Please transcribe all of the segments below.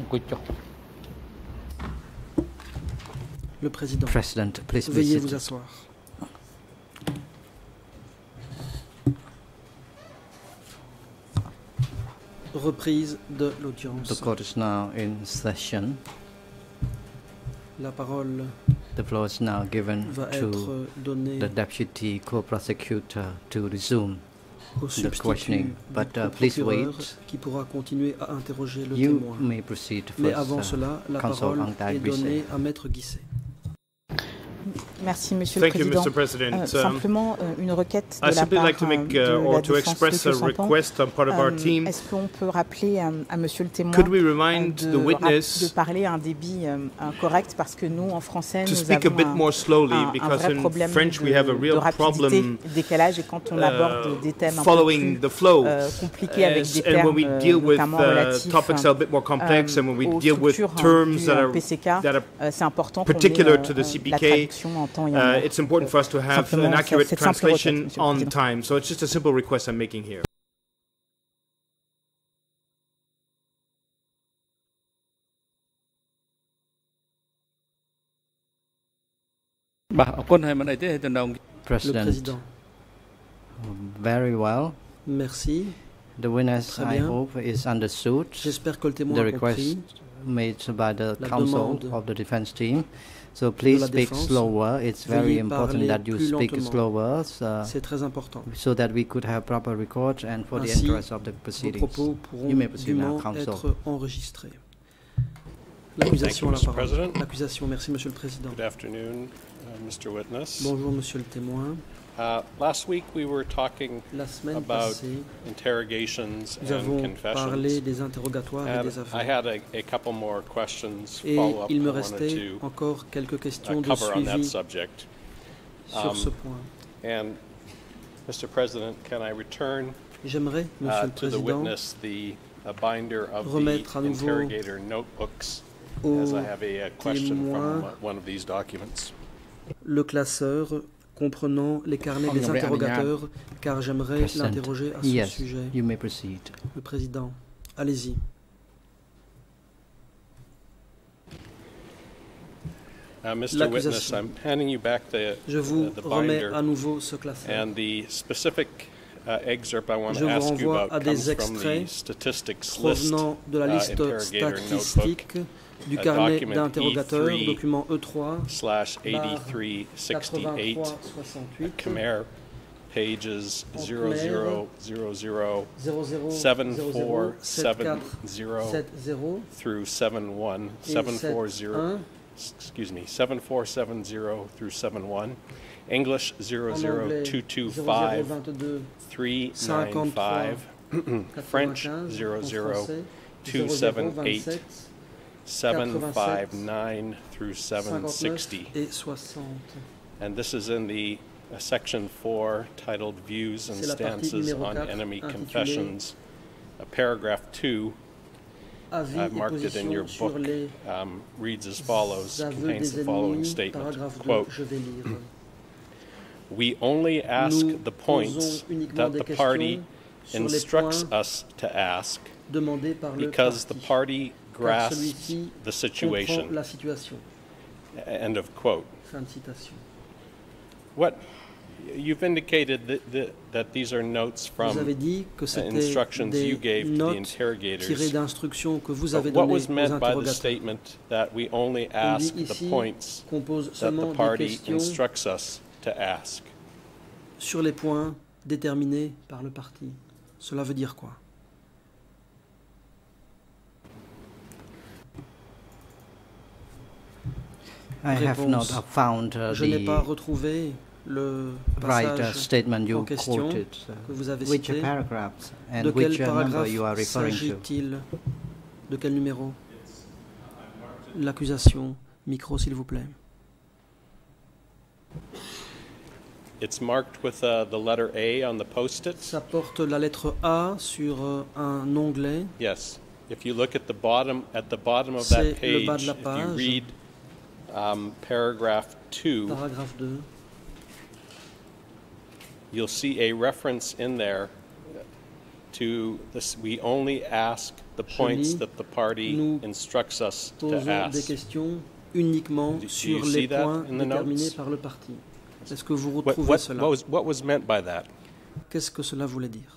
Le président. President, please be Veuillez seated. vous asseoir. Reprise de l'audience. The court is now in session. La parole The floor is now given va to être donnée the deputy co-prosecutor to resume au the substitut questioning. But du please procureur wait. qui pourra continuer à interroger le You témoin. may proceed Mais first, avant cela, la Counsel parole Angtai est donnée Guisset. à Maître Guisset. Merci, Monsieur le Président. Simplement, une requête de la part de la défense de Sampan. Est-ce qu'on peut rappeler à Monsieur le témoin de parler à un débit correct, parce que nous, en français, nous avons un vrai problème de rapidité, décalage, et quand on aborde des thèmes un peu plus compliqués avec des termes notamment relatifs aux structures du PCK, c'est important qu'on ait la traduction en temps et en heure. It's important for us to have an accurate translation on time. So it's just a simple request I'm making here. Le président. Very well. Merci. The witness, Très I bien. hope, is understood. J'espère que le témoin The a compris. request made by the La counsel demande of the defense team. So please la speak défense. slower. It's very Veuillez important parler that you plus speak lentement. slower C'est très important. so that we could have proper records and for the Ainsi, interest of the Vos proceedings. propos pourront You may proceed now, dûment counsel. être enregistrés. L'accusation a la Mr. parole. President. L'accusation, merci Monsieur le Président. Good afternoon, Mr. Witness. Bonjour Monsieur le témoin. Last week we were talking La semaine about passée, interrogations nous and avons parlé confessions. des interrogatoires et des I affaires. had a couple more questions, Et follow-up il me I wanted restait to encore quelques questions de cover on that suivi subject. sur ce point. And Mr. President, can I return J'aimerais, Monsieur le to the Président, witness the binder of remettre à the nouveau interrogator notebooks, au as I have a question témoin from one of these documents. le classeur comprenant les carnets des interrogateurs, car j'aimerais President, l'interroger à ce yes, sujet. you may proceed. Le Président, allez-y. Mr. Witness, I'm handing you back Je vous the remets binder. à nouveau ce classeur. And the specific excerpt I want Je to vous ask you renvoie about à comes des from the extraits statistics list, provenant de la liste interrogator statistique notebook, du carnet document d'interrogateur, E3 document E3, /8368, 8368, Khmer, pages En 0000 7470 70 through 71 et 740 excuse me 7470 through 71, English en anglais 00225 0022 395, French 95, 00278 759 through 760. et 60. And this is in the section 4 titled Views and C'est la partie Stances numéro on 4 Enemy intitulée Confessions. Paragraph 2, Avis I've et marked it in your position book, sur les reads as follows, aveux contains des the following ennemis, statement, paragraphe 2, quote, je vais lire. "We only ask Nous the points posons uniquement that des the party questions sur les instructs points us to ask demandé par le because the parti, party car grasps celui-ci the comprend situation." la situation. End of quote. Fin de citation. What you've indicated that these are notes Vous avez from dit que c'était instructions you des gave to the notes interrogators. tirées d'instructions que vous avez But what données was aux meant by the interrogateurs. statement that we only On ask dit the ici points qu'on pose that seulement the des party questions instructs us to ask? sur les points déterminés par le parti. Cela veut dire quoi? I have not Réponse. found Je n'ai pas the retrouvé le right passage statement you en question quoted. que vous avez Which cité. paragraphs and De quel which number paragraphe you are referring to? s'agit-il? De quel numéro? L'accusation. Micro, s'il vous plaît. It's marked with the letter A on the post-it. Ça porte la lettre A sur un onglet. Yes. If you look at the bottom of C'est that le bas de page, la if you page. read paragraph 2, Paragraphe 2. you'll see a reference in there to this, we only ask the points that the party instructs us to ask. Des questions uniquement sur les points déterminés par le parti. Est-ce que vous retrouvez cela? What was meant by that? Qu'est-ce que cela voulait dire?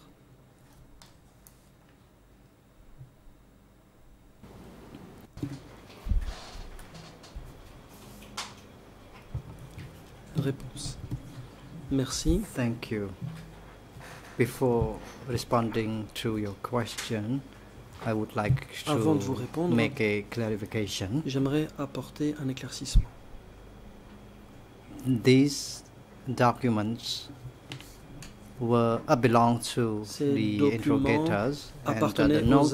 Réponse. Merci. Thank you. Before responding to your question, I would like Avant de vous répondre, make a clarification. J'aimerais apporter un éclaircissement. These documents belong to the interrogators, and the note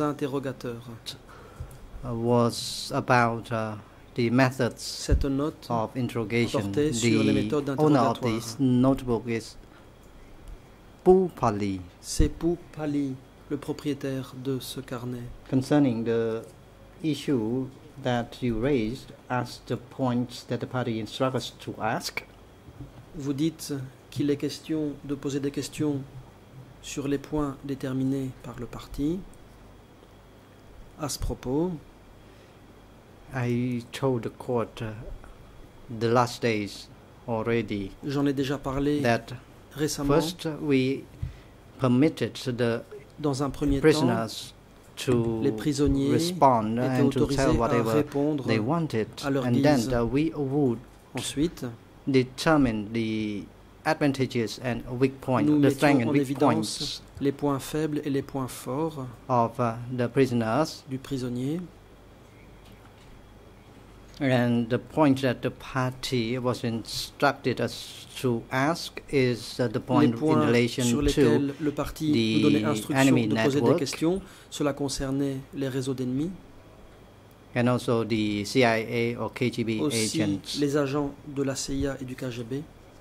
was about the methods Cette note of interrogation. Sur les méthodes The owner of this notebook is Pu Pali. C'est Pu Pali, le propriétaire de ce carnet. Concerning the issue that you raised as the points that the party instructs us to ask. Vous dites qu'il est question de poser des questions sur les points déterminés par le parti. À ce propos, I told the court the last days already. J'en ai déjà parlé that récemment. First, we permitted dans un premier prisoners temps, les prisonniers respond étaient and to autorisés tell à whatever répondre they wanted, à leur and guise. then we would Ensuite, determine the advantages and weak points, nous the strength mettions and en weak évidence points les points faibles et les points forts of the prisoners, du prisonnier. And the point that the party was instructed us to ask is the point in relation sur lesquels le parti nous donnait instruction de poser des questions. Cela concernait les réseaux d'ennemis. And also the CIA or KGB aussi agents. Les agents de la CIA et du KGB.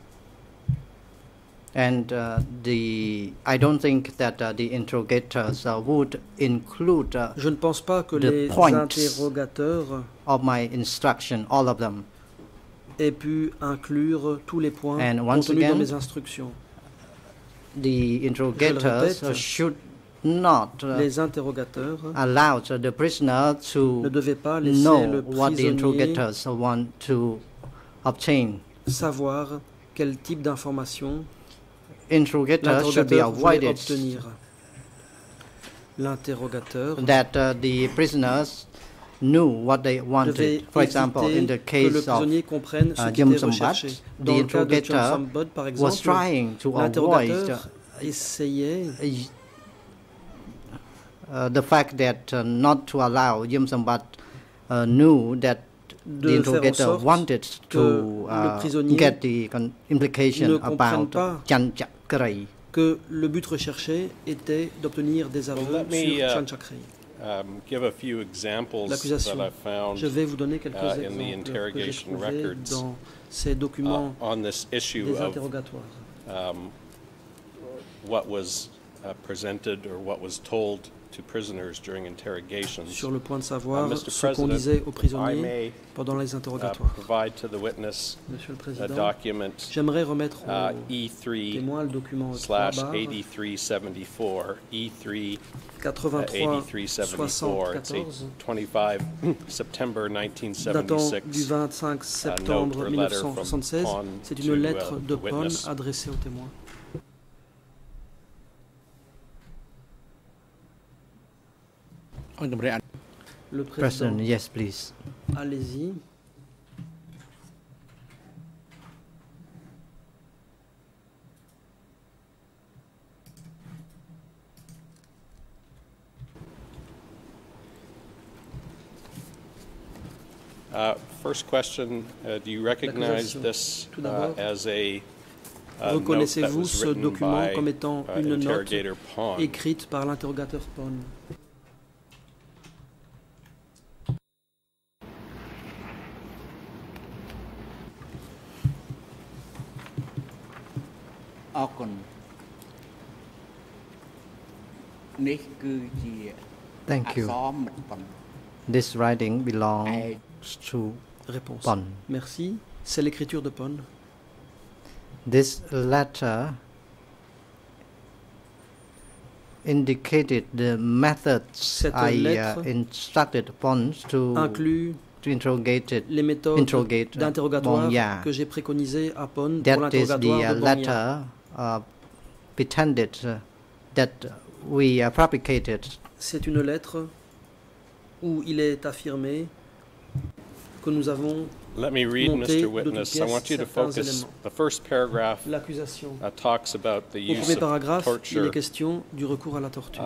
And I don't think that the interrogators would include Je ne pense pas que the les points interrogateurs of my instruction, all of them. Aient pu inclure tous les points And once contenus again, dans mes instructions. The interrogators should not les interrogateurs allow the prisoner to ne devaient pas laisser know le what the interrogators want to obtain. Savoir quel type d'information Interrogators should be avoided. Obtenir. L'interrogateur that the prisoners knew what they wanted. For example, in the case of Jum Sambat, the interrogator was trying to avoid the fact that not to allow Jum Sambat knew that the interrogator wanted to get the implication about Chan Chakrai. Que le but recherché était d'obtenir des aveux sur Chan Chakrai. Give a few examples that I found Je vais vous donner quelques in the exemples interrogation que j'ai trouvés records dans ces documents on this issue des of interrogatoires. What was presented or what was told to prisoners during interrogations. Sur le point de savoir ce qu'on disait aux prisonniers pendant les interrogatoires. Provide to the witness Monsieur le Président, a document j'aimerais remettre au E3 témoin le document /8374 E3 8374. It's a 25 September datant 1976 du 25 septembre 1976. C'est une lettre de Pon adressée au témoin. Le président, yes, please. Allez-y. First question, do you recognize this as a Reconnaissez-vous ce document comme étant une note écrite par l'interrogateur Pon? Thank you. This writing belongs to Réponse. Pon. Merci. C'est l'écriture de Pon. This letter indicated the methods I instructed Pons to interrogate les méthodes d'interrogatoire que j'ai préconisées à Pon pour l'interrogatoire de letter pretended that we fabricated. C'est une lettre où il est affirmé que nous avons Let me read, Mr. Witness. I want you to focus. The first paragraph talks about the use of torture il est question du recours à la torture.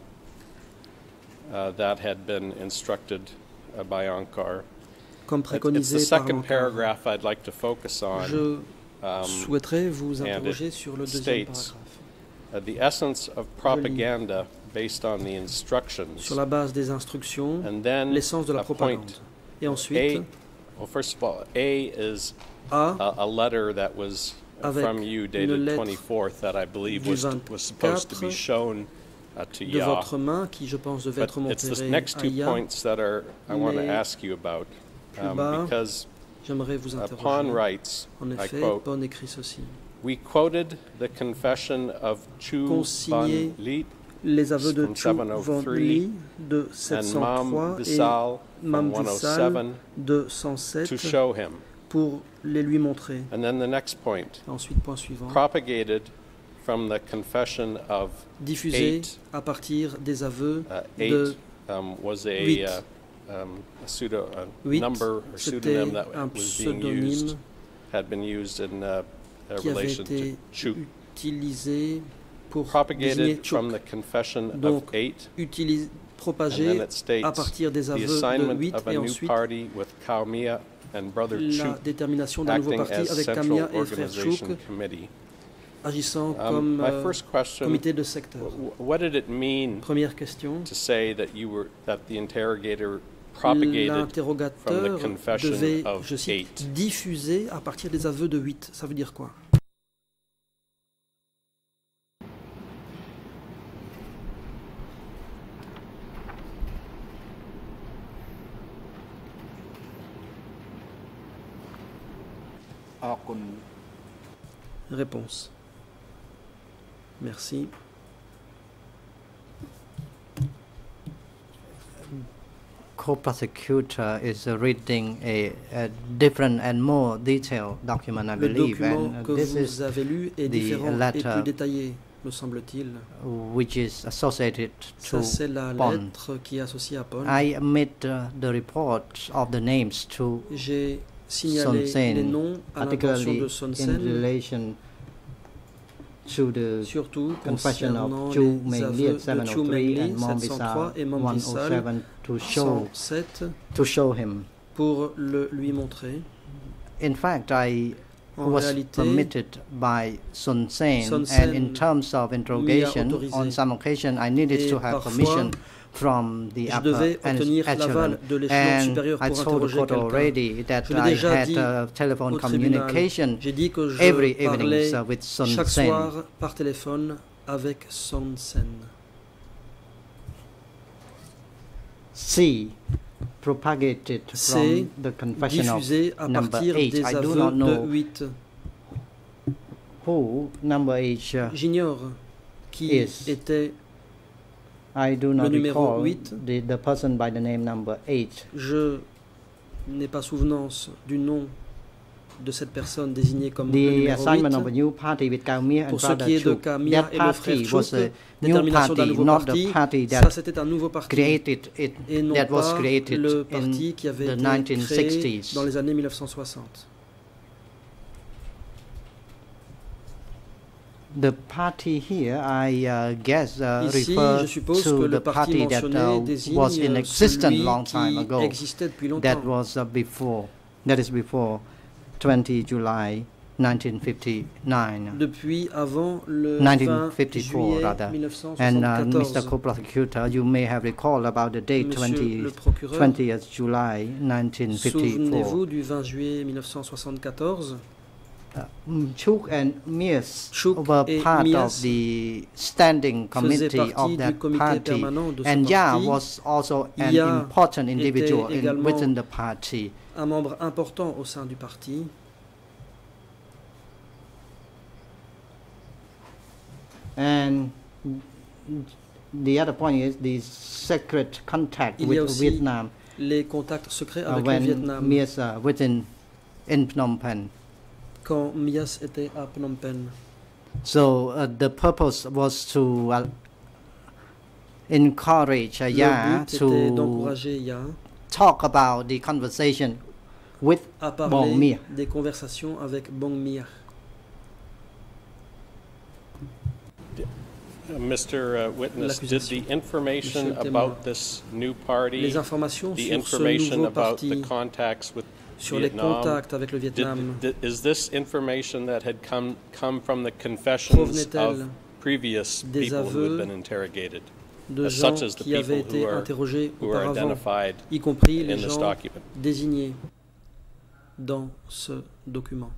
That had been instructed by Ankar. Comme préconisé It's the second paragraph I'd like to focus on. Je souhaiterais vous interroger sur le deuxième paragraphe. The essence of propaganda based on the instructions. Sur la base des instructions, l'essence de la propagande. Et ensuite, well, first of all, A is a letter that was from you dated 24th that I believe was supposed to be shown to de Ya. votre main, qui je pense devait être But it's the montré next à two Ya. points that I want to ask you about because J'aimerais vous Pon interroger. writes, En I effet, quote, Pon écrit ceci. we quoted the confession of Chu Consigné Van Liet les aveux de from Chu Van 703 Li de and Mam 703 et Bissal Mam from Bissal 107 de to 107 show him. pour les lui montrer. And then the next point, Ensuite, point suivant. propagated from the confession of Diffusé eight. à partir des aveux Eight de was huit. a Huit, number or c'était pseudonym that un was being used, pseudonyme had been used in qui avait relation été to Chu. utilisé pour désigner Propagated Chuk. from the confession of Donc, eight, propagé and then it states à partir des the aveux de assignment 8 of a et new ensuite party with Kaumia and Brother la Chuk détermination d'un nouveau acting parti as avec central Kamia et Frère Chuk organization committee. agissant comme My first question, comité de secteur. what did it mean Première question. to say that the interrogator propagated from the L'interrogateur confession devait, of je cite, eight? diffuser à partir des aveux de 8. Ça veut dire quoi? Réponse. Merci. Co-prosecutor is reading a different and more detailed document, I Le believe, document and que this vous is avez lu est différent et plus détaillé, me semble-t-il. which is associated Ça, to c'est la Pon. lettre qui est associée à Pon. I made the report of the names to J'ai Son signalé les Sen, noms à l'intention particularly de Son in Sen, relation to the surtout confession concernant of Chu les Mengli aveux at de Chu 703 Mengli, and Mam 703, et Mam Bissal, 107 107, to show him. pour le lui montrer. In fact, I En was réalité, permitted by Son Sen, Son and Sen in terms of interrogation, autorisé. on some occasion I needed Et to have parfois, permission from the je upper devais obtenir echelon. l'aval de l'échelon And supérieur I pour told the interroger court quelqu'un. already that Je l'ai I déjà dit had telephone au tribunal. communication J'ai dit que je every parlais evening with Son chaque Sen. soir par téléphone avec Son Sen. C. Propagated C. from the confession of Diffusé à number partir 8. des I do aveux not de know 8. who number 8 J'ignore qui is. était I do le not numéro recall 8. the person by the name number 8. Je n'ai pas souvenance du nom de cette personne désignée comme le The numéro assignment 8. of a new party with Kaumia and Pour ce Brother qui est de Chuk, Kamia that et le frère party was Chuk, a new détermination d'un party, nouveau not parti, the party ça that c'était un nouveau parti created it, et non that was pas created le in parti qui avait the été créé 1960s. dans les années 1960. The party here, I guess, Ici, refers je suppose que to le the parti party that mentionné désigne was in existence celui long time qui ago. existait depuis longtemps. That was that is before 20 July 1959. Depuis avant le 20 1954 juillet rather. And Mr. 1974. Co-Prosecutor, you may have recalled about the date Monsieur le procureur, 20th July 1954. souvenez-vous du 20 juillet 1974? Chuk and Mirs Chuk were et part Mirs of the standing faisaient committee partie of du that comité party, permanent de ce and Ya parti. was also an Ya important individual était également within the party. Un membre important au sein du parti. And the other point is the secret contact with Vietnam. Les contacts secrets avec le Vietnam. When Mias was in Phnom Penh. Quand Mias était à Phnom Penh. So the purpose was to encourage Ya to talk about the conversation with Bong Mia. Des conversations avec Bong Mia. Mr. Witness, did the information about this new party, les informations the sur information ce nouveau about parti, the contacts with sur Vietnam, les contacts avec le Vietnam, is this information that had come from the confessions of previous people who had been interrogated, such as the people who are identified y compris les in this gens document? Désignés dans ce document?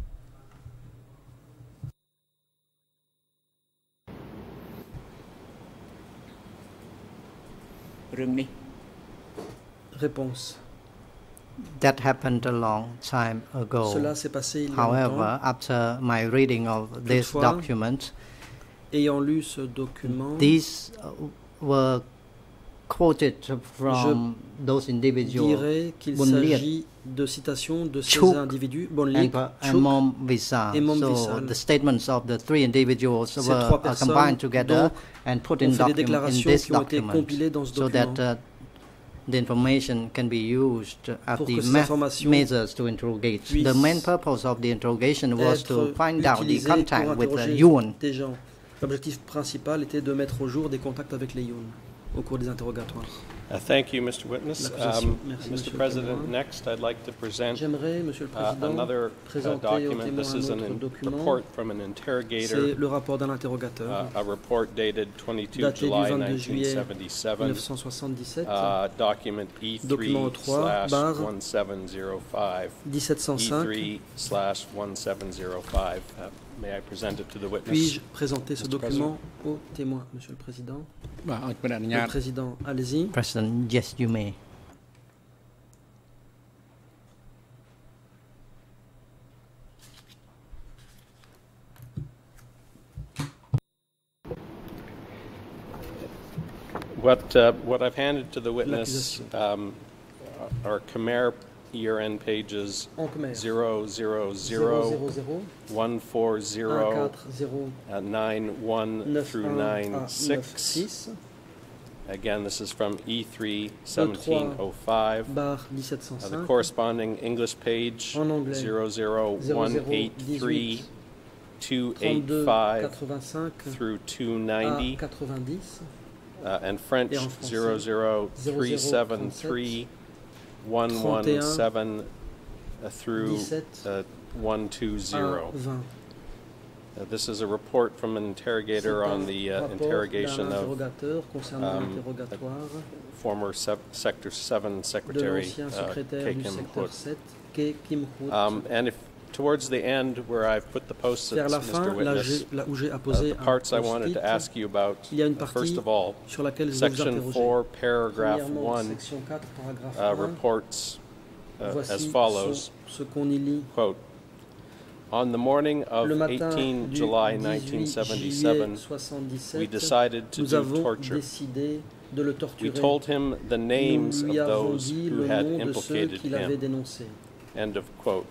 Réponse. That happened a long time ago. Cela s'est passé il y a However, longtemps. After my reading of this document, ayant lu ce document, these were quoted from those individuals. Je dirais qu'il s'agit de citations de ces individus, Bon Liet, and Mom Visal. So the statements of the three individuals were combined together and put in this document, so that the information can be used as the measures to interrogate. The main purpose of the interrogation was to find out the contact with the Yuan. L'objectif principal était de mettre au jour des contacts avec les Yun au cours des interrogatoires. Thank you, Mr. Witness. Mr. President, next I'd like to present another document. This is a report from an interrogator, le rapport d'un interrogateur, a report dated 22 July 1977, document E3/1705, E3/1705. May I present it to the witness? Puis-je présenter ce document au témoin, Monsieur le Président? Le Président, allez-y. President, yes, you may. What I've handed to the witness are Khmer year-end pages 000, 140, 91 through 96. Again, this is from E3/1705. The corresponding English page 00183, 285 through 290. And French 00373, 117 through 120. This is a report from an interrogator on the interrogation of former Sector 7 Secretary Kim Hut. And if towards the end, where I've put the post-its, Mr. Witness, the parts I wanted to ask you about, first of all, Section 4, Paragraph 1 reports as follows, quote, on the morning of 18 July 1977, we decided to do torture. We told him the names of those who had implicated him. End of quote.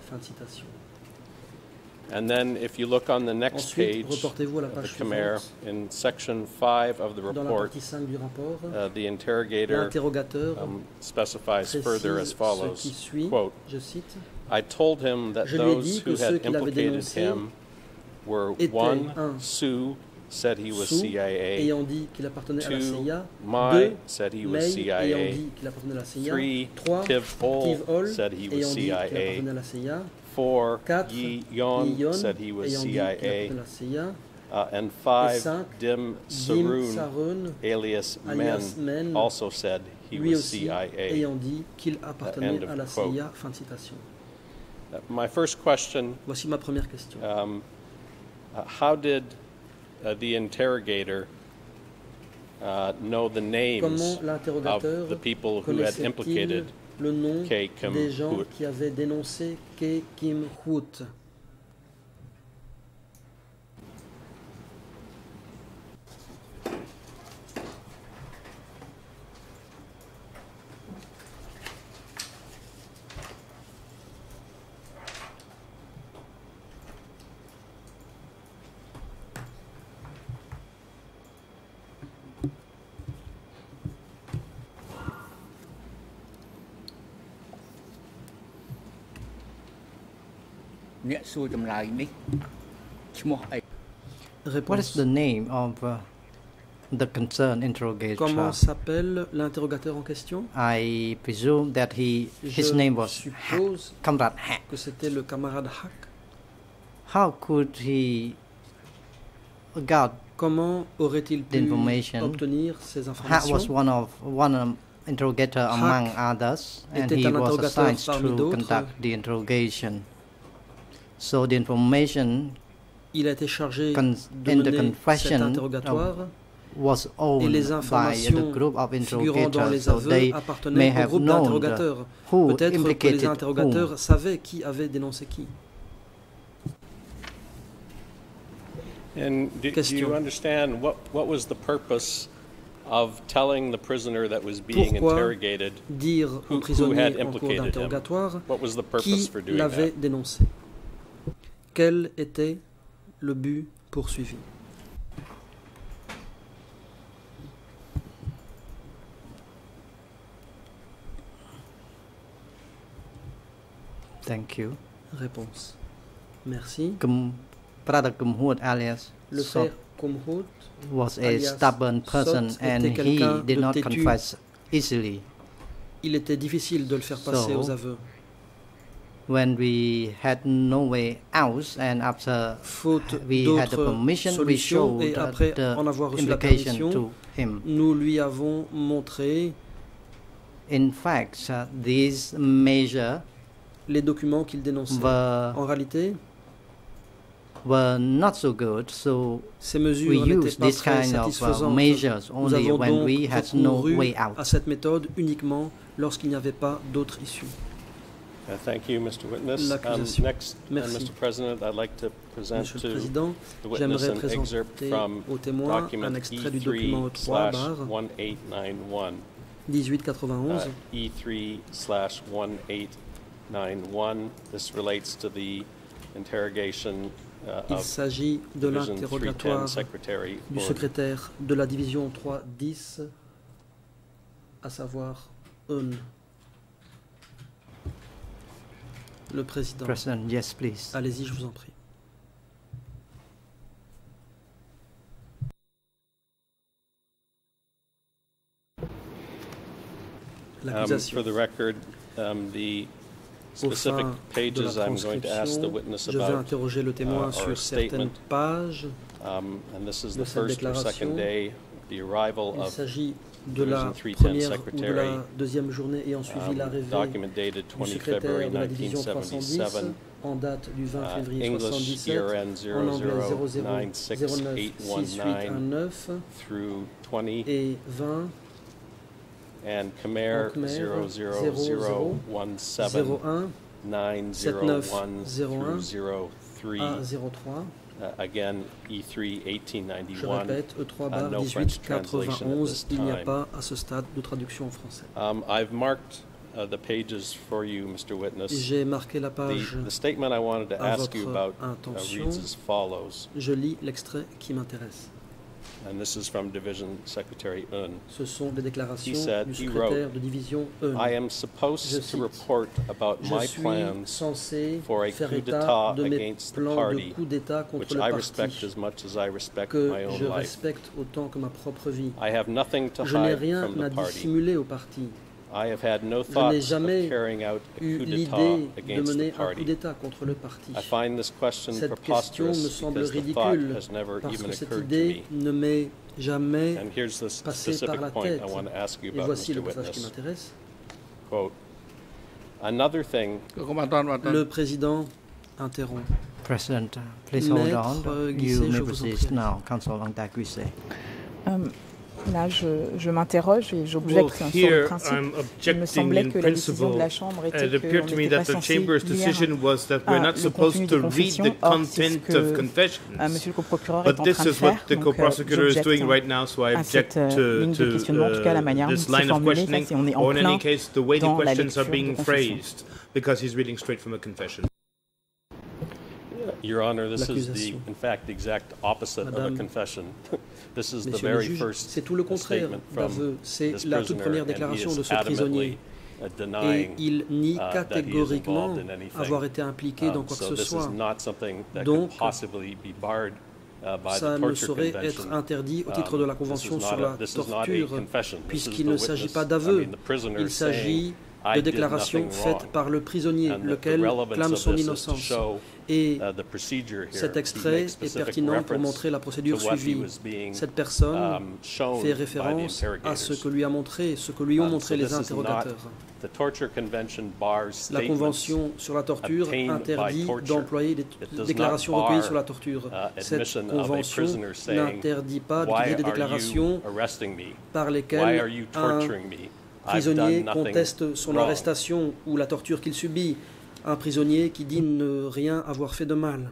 And then if you look on the next page of the Khmer, in Section 5 of the report, the interrogator specifies further as follows, quote, I told him that those who had implicated him were 1. Sue said he was CIA, 2. Mai said he was CIA, 3. Tiv Ol said he was CIA, 4. Yi Yon said he was CIA, and 5. Dim Sarun, alias Men, also said he was CIA. End of quote. My first question, voici ma première question. How did the interrogator know the names of the people who had implicated K. Kim Hut? Qui avaient dénoncé K. Kim Hut? What is the name of the concerned interrogator? Comment s'appelle l'interrogateur en question? I presume that his name was Comrade Hack. Que c'était le camarade Hack. How could he got Comment aurait-il pu obtenir ces informations? Hack was one interrogator among others, and he was assigned to conduct the interrogation. So the information il a été chargé de mener cet interrogatoire was owned et les by the group of figurant dans interrogators, les so aveux they may appartenaient au have groupe known d'interrogateurs. who Peut-être que les implicated interrogateurs whom. savaient qui avait dénoncé qui. And do you understand what was the purpose of telling the prisoner that was being interrogated dire au prisonnier en cours d'interrogatoire qui l'avait dénoncé? Quel était le but poursuivi? Thank you. Réponse. Merci. Brother Kumhut alias Le frère Kumhut was a stubborn person and he did not confess easily. Il était difficile de le faire passer aux aveux. When we had no way out and after we had the permission, we showed et après en avoir reçu la permission, to him. Nous lui avons montré in fact these measures les documents qu'il dénonçait. En réalité, were not so good, so ces mesures we n'étaient used pas this très kind satisfaisantes. of measures only when we had no way out. À cette méthode uniquement lorsqu'il n'y avait pas d'autre issue. Thank you, Mr. Witness. Next, Mr. President, I'd like to present Monsieur le to Président, the witness j'aimerais an excerpt présenter from au témoin un extrait du document E3/1891. E3/1891. This relates to the interrogation Il s'agit de l'interrogatoire du secrétaire de la division 310, à savoir le président. Yes, please. Allez-y, je vous en prie. For the record, the specific pages I'm going to ask the witness je vais about interroger le témoin sur certaines pages and this is the first or second day of the arrival Il of s'agit de la Division 310 première ou de secretary, la deuxième journée ayant suivi l'arrivée document dated du 20 secrétaire February de la division 310 1977, en date du 20 février English 77, ERN en anglais 0096819 through 20 et 20 and Khmer 00017 901 through 03. à 03. Again, E3 Je 1891. répète, E3 No French translation at 1891, this il n'y a time. pas à ce stade de traduction en français. I've marked the pages for you, Mr. Witness. J'ai marqué la page The statement I wanted to à ask you votre about intention. reads as follows, Je lis l'extrait qui m'intéresse. and this is from Division Secretary Un. Ce sont les déclarations du he secrétaire wrote, de division I am supposed to report about Je my suis plans censé for a faire coup état d'etat de mes against the plans de party, coup d'État contre which le I respect parti as much as I respect que my je own life. respecte autant que ma propre vie. I have nothing to Je n'ai hide rien from à the party. dissimuler au parti. I have had no Je n'ai thoughts of jamais carrying out a eu coup l'idée d'etat de against the mener un coup party. d'État contre le parti. I find this question Cette question me preposterous semble because the thought ridicule has never parce even que cette occurred to idée me. ne m'est jamais And here's the passée par specific la point tête. I want to ask you Et about, voici Mr. le passage qui Witness. m'intéresse. Quote, another thing Le président interrompt. President, please hold Maître on. Guisset, You may je vous en proceed prie. now, Counsel Langdak Guisset. Là, je m'interroge et j'objecte sur le principe. Il me semblait que la décision de la Chambre était It appeared to me qu'on n'était that pas the censé Chamber's decision lire was that we're not le supposed contenu to des read confessions. the Or, c'est ce content of que confessions. Monsieur le co-procureur est en But train this de is what faire. the Donc, co-prosecutor is j'objecte doing right now, so I à cette object to ligne de questionnement, en tout cas la manière dont this c'est line of formulé, ça, questioning, c'est on est en or in plein any case, the way the dans la questions are lecture being de confession. phrased, because he's reading straight from a confession. Your Honor, this is L'accusation. in fact, the exact opposite of a Madame, confession. This is the Messieurs les very juges, first c'est tout le contraire statement from d'aveu. C'est this la toute prisoner, première and he déclaration is de ce prisonnier. et il nie catégoriquement avoir été impliqué dans quoi que ce soit. Donc, ça ne saurait être interdit au titre de la Convention sur la torture, puisqu'il ne s'agit pas d'aveu, il s'agit de déclarations faites par le prisonnier, lequel clame son innocence. Et cet extrait est pertinent pour montrer la procédure suivie. Cette personne fait référence à ce que lui a montré, ce que lui ont montré les interrogateurs. La Convention sur la torture interdit d'employer des déclarations recueillies sur la torture. Cette Convention n'interdit pas d'utiliser des déclarations par lesquelles un prisonnier conteste son arrestation ou la torture qu'il subit. Un prisonnier qui dit ne rien avoir fait de mal.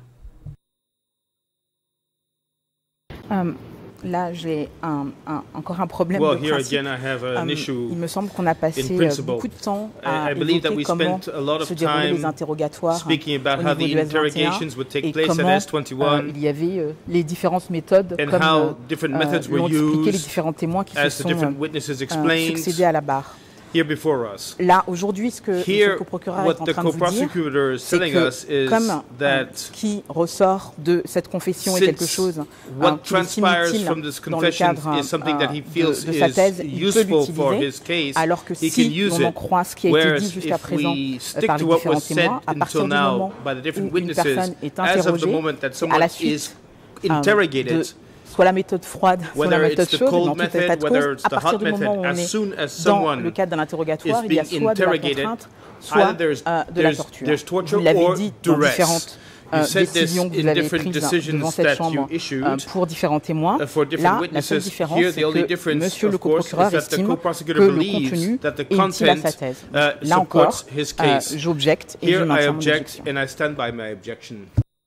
Là, j'ai encore un problème de principe. Il me semble qu'on a passé beaucoup de temps à évoquer comment se déroulaient les interrogatoires au niveau du S21 et comment il y avait les différentes méthodes, comme l'ont expliqué les différents témoins qui se sont succédés à la barre. Là, aujourd'hui, ce que le procureur est en train de vous dire, c'est que comme ce qui ressort de cette confession est quelque chose qui est inutile dans le cadre de sa thèse, il peut l'utiliser, alors que si on en croit ce qui a été dit jusqu'à présent par les différents témoins, à partir du moment où une personne est interrogée, à la suite de soit la méthode froide, soit la méthode chaude, dans tout état de cause, à partir du moment où on est dans le cadre d'un interrogatoire, il y a soit de la contrainte, soit de la torture. Vous l'avez dit dans différentes décisions que vous avez prises devant cette Chambre pour différents témoins. Là, la seule différence, c'est que Monsieur le coprocureur estime que le contenu est utile à sa thèse. Là encore, j'objecte et je maintiens mon objection.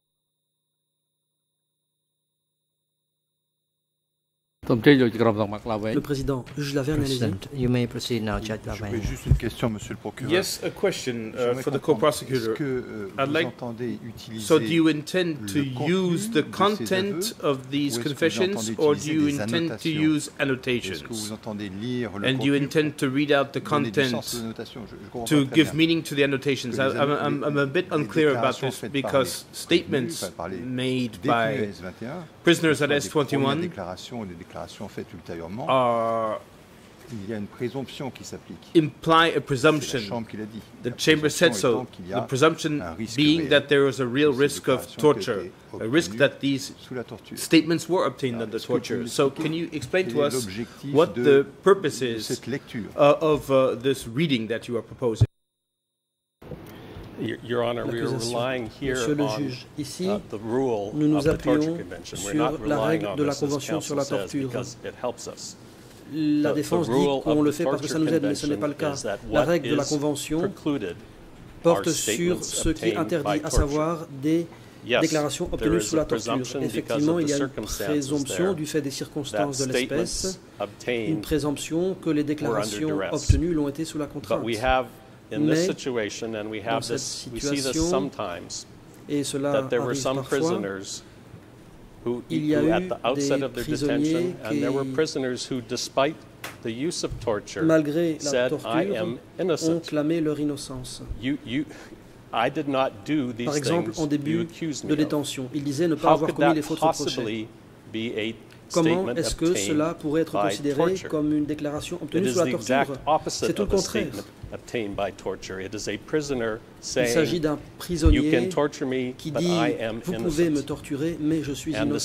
Le président, juge Laverne, you may proceed now, Judge Laverne. J'avais juste une question, Monsieur le procureur. Yes, a question for the co-prosecutor. I'd like. So, do you intend to use the content of these confessions, or do you intend to use annotations? And do you intend to read out the content to give meaning to the annotations? I'm a bit unclear about this because statements made by prisoners at S21 il y a une présomption qui s'applique. Imply a presumption. The chamber said so. The presumption being that there was a real risk of torture, a risk that these statements were obtained under torture. So can you explain to us what the purpose is of this reading that you are proposing? Your Honor, we are relying here on the rule nous of the Torture appuyons Convention. sur We're not la relying règle on de la this, as Convention sur la counsel says, torture. because it helps us. La défense dit qu'on le fait parce que ça nous aide, mais ce n'est pas le cas. La règle de la Convention porte sur ce qui est interdit, à savoir des déclarations obtenues sous la torture. Effectivement, il y a une présomption du fait des circonstances de l'espèce, une présomption que les déclarations obtenues l'ont été sous la contrainte. Mais dans cette situation, et cela arrive parfois, il y a eu des prisonniers qui, malgré la torture, ont clamé leur innocence. Par exemple, en début de détention, ils disaient ne pas avoir commis les fautes reprochées. Comment est-ce que cela pourrait être considéré comme une déclaration obtenue sous la torture? C'est tout le contraire. Il s'agit d'un prisonnier qui dit « Vous pouvez me torturer, mais je suis innocent ».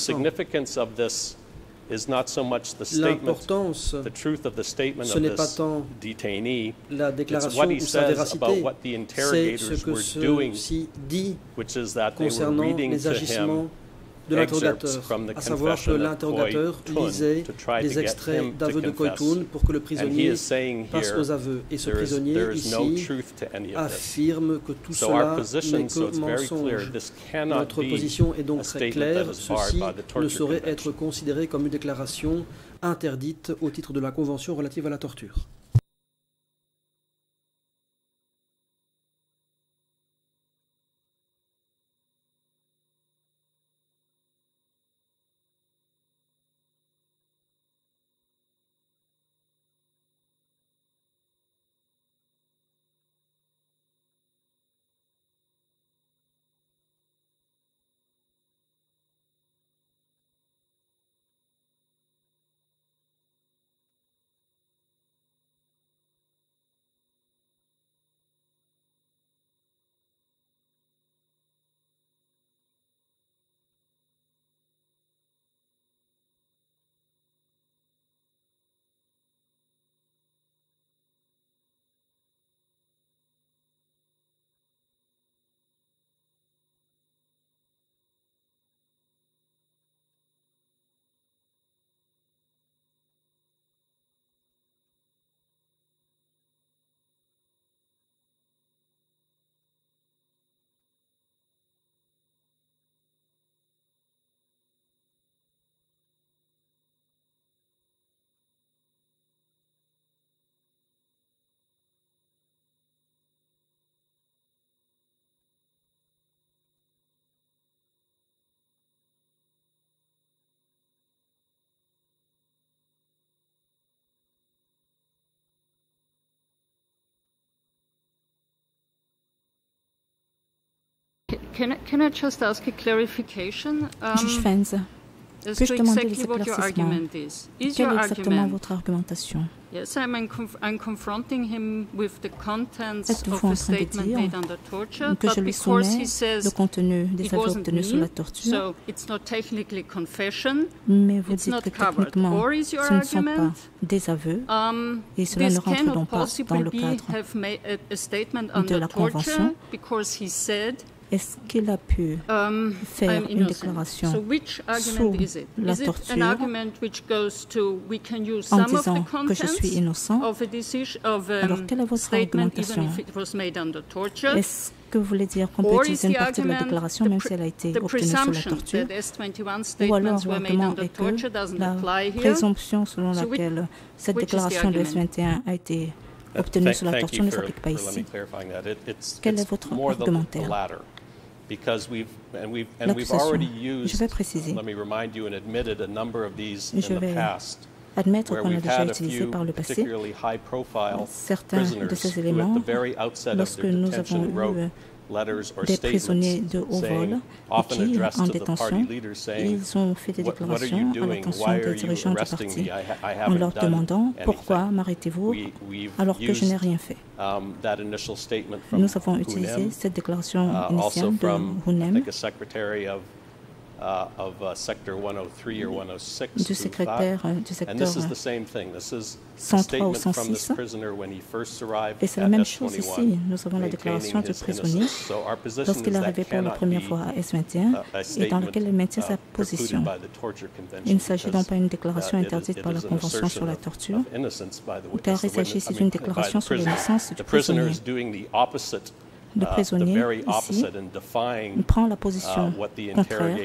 L'importance, ce n'est pas tant la déclaration ou sa véracité, c'est ce que ceci dit concernant les agissements de l'interrogateur, à savoir que l'interrogateur lisait des extraits d'aveux de Koitoun pour que le prisonnier passe aux aveux. Et ce prisonnier ici affirme que tout cela n'est que mensonge. Notre position est donc très claire. Ceci ne saurait être considéré comme une déclaration interdite au titre de la Convention relative à la torture. Can I just ask a clarification? Juge Fens, puis-je demander des éclaircissements? Quelle est exactement votre argumentation? Yes, I'm confronting him with the contents of the the statement made under torture, que je lui soumets le contenu des aveux obtenus sous la torture, so it's not technically confession, mais vous dites que techniquement, ce ne sont pas des aveux, et cela ne rentre donc pas dans le cadre de la Convention. Est-ce qu'il a pu faire une déclaration sous la torture en disant que je suis innocent? Alors, quelle est votre argumentation? Est-ce que vous voulez dire qu'on peut utiliser une partie de la déclaration même si elle a été obtenue sous la torture? Ou alors l'argument est que la présomption selon laquelle cette déclaration de S21 a été obtenue sous la torture ne s'applique pas ici? Quel est votre argumentaire? L'accusation, je vais préciser, je vais admettre qu'on a déjà utilisé par le passé certains de ces éléments lorsque nous avons eu des prisonniers de haut vol qui, en détention, ils ont fait des déclarations à l'attention des dirigeants du parti en leur demandant « Pourquoi m'arrêtez-vous alors que je n'ai rien fait ?» Nous avons utilisé cette déclaration initiale de Hunem, du secrétaire du secteur 103 ou 106. Et c'est la même chose ici. Nous avons la déclaration du prisonnier lorsqu'il est arrivé pour la première fois à S21 et dans laquelle il maintient sa position. Il ne s'agit donc pas d'une déclaration interdite par la Convention sur la torture, car il s'agit ici d'une déclaration sur l'innocence du prisonnier. Le prisonnier, ici, prend la position contraire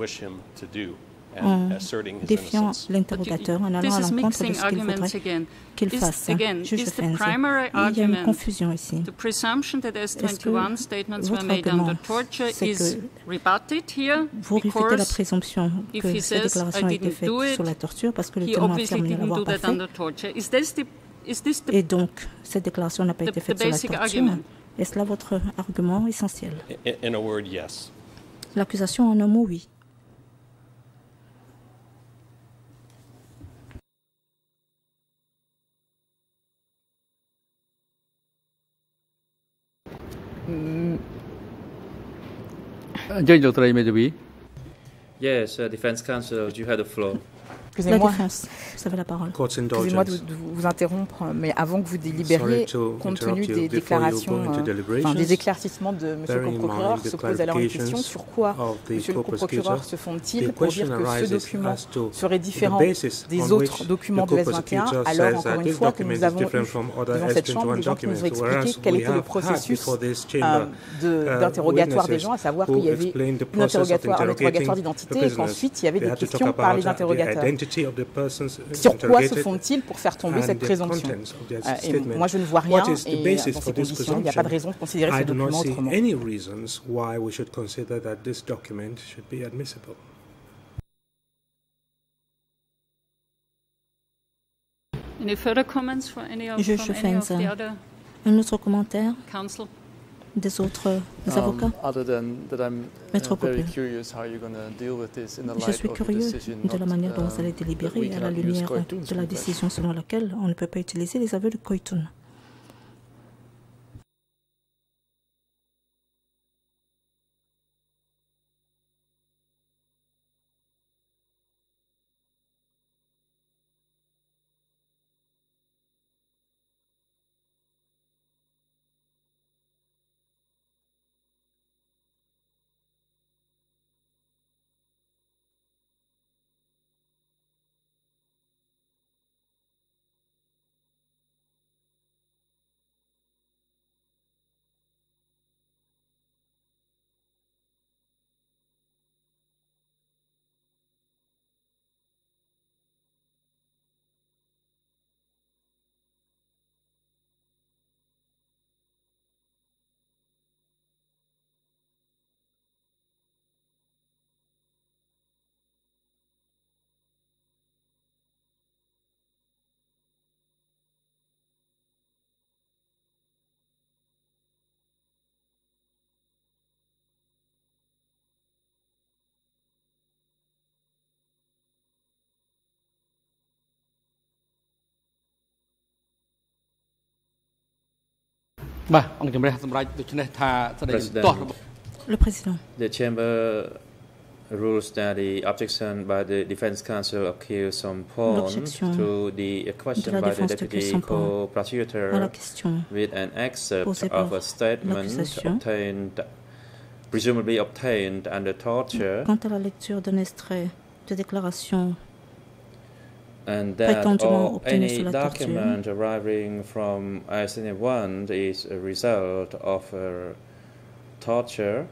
en défiant l'interrogateur, en allant à l'encontre de ce qu'il faudrait qu'il fasse. Juge Fens, il y a une confusion ici. Est-ce que votre argument, c'est que vous réfutez la présomption que cette déclaration a été faite sur la torture parce que le témoin affirme ne l'avoir pas fait, et donc cette déclaration n'a pas été faite sur la torture? Est-ce là votre argument essentiel? L'accusation en un mot, oui. Yes, Defense Counsel, you had the floor. Excusez-moi, vous avez la parole. Excusez-moi de vous interrompre, mais avant que vous délibériez, compte tenu des déclarations, des éclaircissements de M. le co-procureur, se pose alors une question sur quoi M. le co-procureur se fonde-t-il pour dire que ce document serait différent des autres documents de S21, alors encore une fois que nous avons eu devant cette chambre des gens qui nous ont expliqué quel était le processus d'interrogatoire des gens, à savoir qu'il y avait un interrogatoire d'identité et qu'ensuite il y avait des questions par les interrogateurs. Sur quoi se font-ils pour faire tomber cette présomption? Et moi, je ne vois rien, et dans ces conditions, il n'y a pas de raison de considérer ce document autrement. Juge Fens, un autre commentaire des autres avocats? Maître Popé, je suis curieux de la manière dont vous allez délibérer à la lumière de la décision selon laquelle on ne peut pas utiliser les aveux de Koitoun. Le président. The chamber rules that the objection by the defense counsel of Kiel Sompon to the question by the deputy co-prosecutor with an excerpt of a statement presumably obtained under torture. Quant à la lecture d'un extrait de déclaration and that or any document arriving from ISN1 is a result of torture,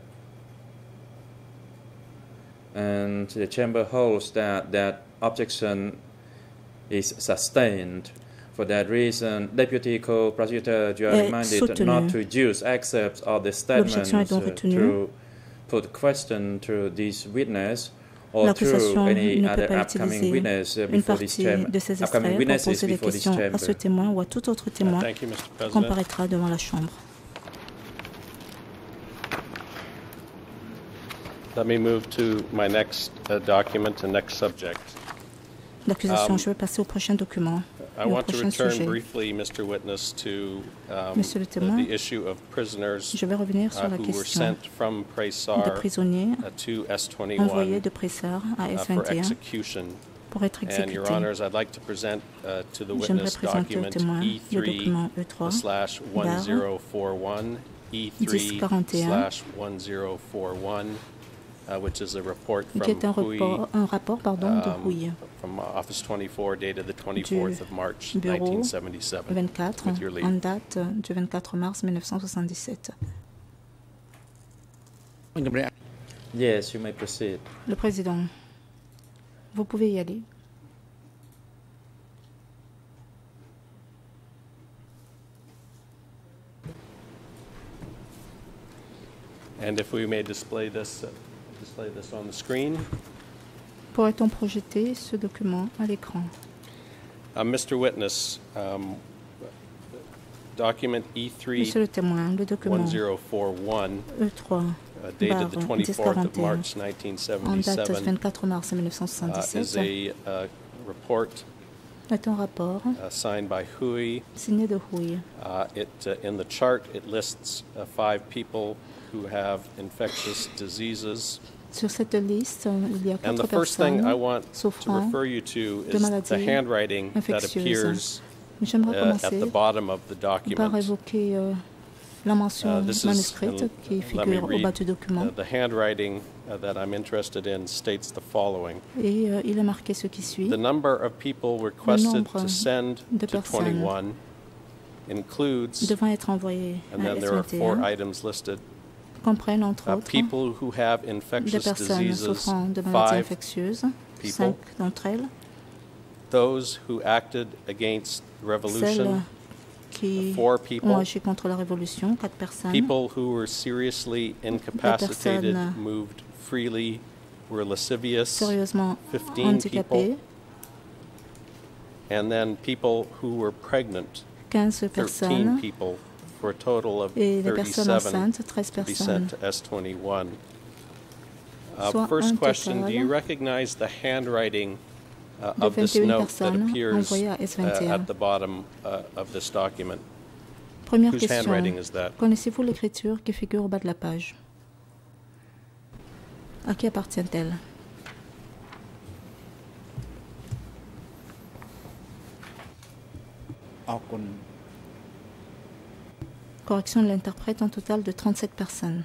and the chamber holds that that objection is sustained. For that reason, Deputy Co-Prosecutor, you are reminded not to use excerpts of the statements to put question to this witness or through any other upcoming witness before this chamber. Upcoming witnesses before this chamber. À ce témoin ou à tout autre témoin comparaîtra devant la Chambre. Let me move to my next document and next subject. L'accusation, je vais passer au prochain document. I want to return briefly, Mr. Witness, to the issue of prisoners je vais revenir sur la who were question sent from Presar de prisonniers to envoyés S21 de Presar à for S21 execution. pour être And exécutés. Your Honors, I'd like to present to the J'aimerais witness présenter au document témoin le document E3/1041, E3/1041, which is a report qui est un rapport de Houille from Office 24 dated the 24th of March bureau 1977. 24 With your leave. en date du 24 mars 1977. Yes, you may proceed. Le président, vous pouvez y aller. And if we may display this on the screen. Pourrait-on projeter ce document à l'écran? Mr. Witness, document Monsieur le témoin, le document E3/1041, E3 dated the 24th of March en date 1977, 24 mars is 1977 a report est un rapport signed by Hui. signé de Houille. In the chart, it lists 5 people who have infectious diseases. Sur cette liste, il y a 4 And the first thing I personnes want to souffrant refer you to de is the maladies handwriting that infectieuses. appears J'aimerais at the commencer bottom of the par document. évoquer la mention This is, manuscrite qui let me figure au bas du read, document. the handwriting that I'm interested in states the following. Et il est marqué ce qui suit. The number of people requested nombre to send de to personnes 21 includes, devant être envoyé and à then there are 4 S21 items listed, comprennent entre autres people who have des infectious personnes diseases, souffrant de maladies 5 infectieuses, people. 5 d'entre elles, those who acted against celles revolution, qui 4 ont people, agi contre la révolution, 4 personnes, people who were seriously incapacitated, personnes moved freely, were lascivious, sérieusement 15 handicapées, people, and then people who were pregnant, 15 13 personnes, people, for a total of et les personnes 37 enceintes, 13 to be personnes. sent to S21. Soit First un question, do you total recognize the handwriting de of this 21 note that personnes appears envoyées à S21. at the bottom of this document? Première Whose question, handwriting is that? connaissez-vous l'écriture qui figure au bas de la page? À qui appartient-elle? Correction de l'interprète, un total de 37 personnes.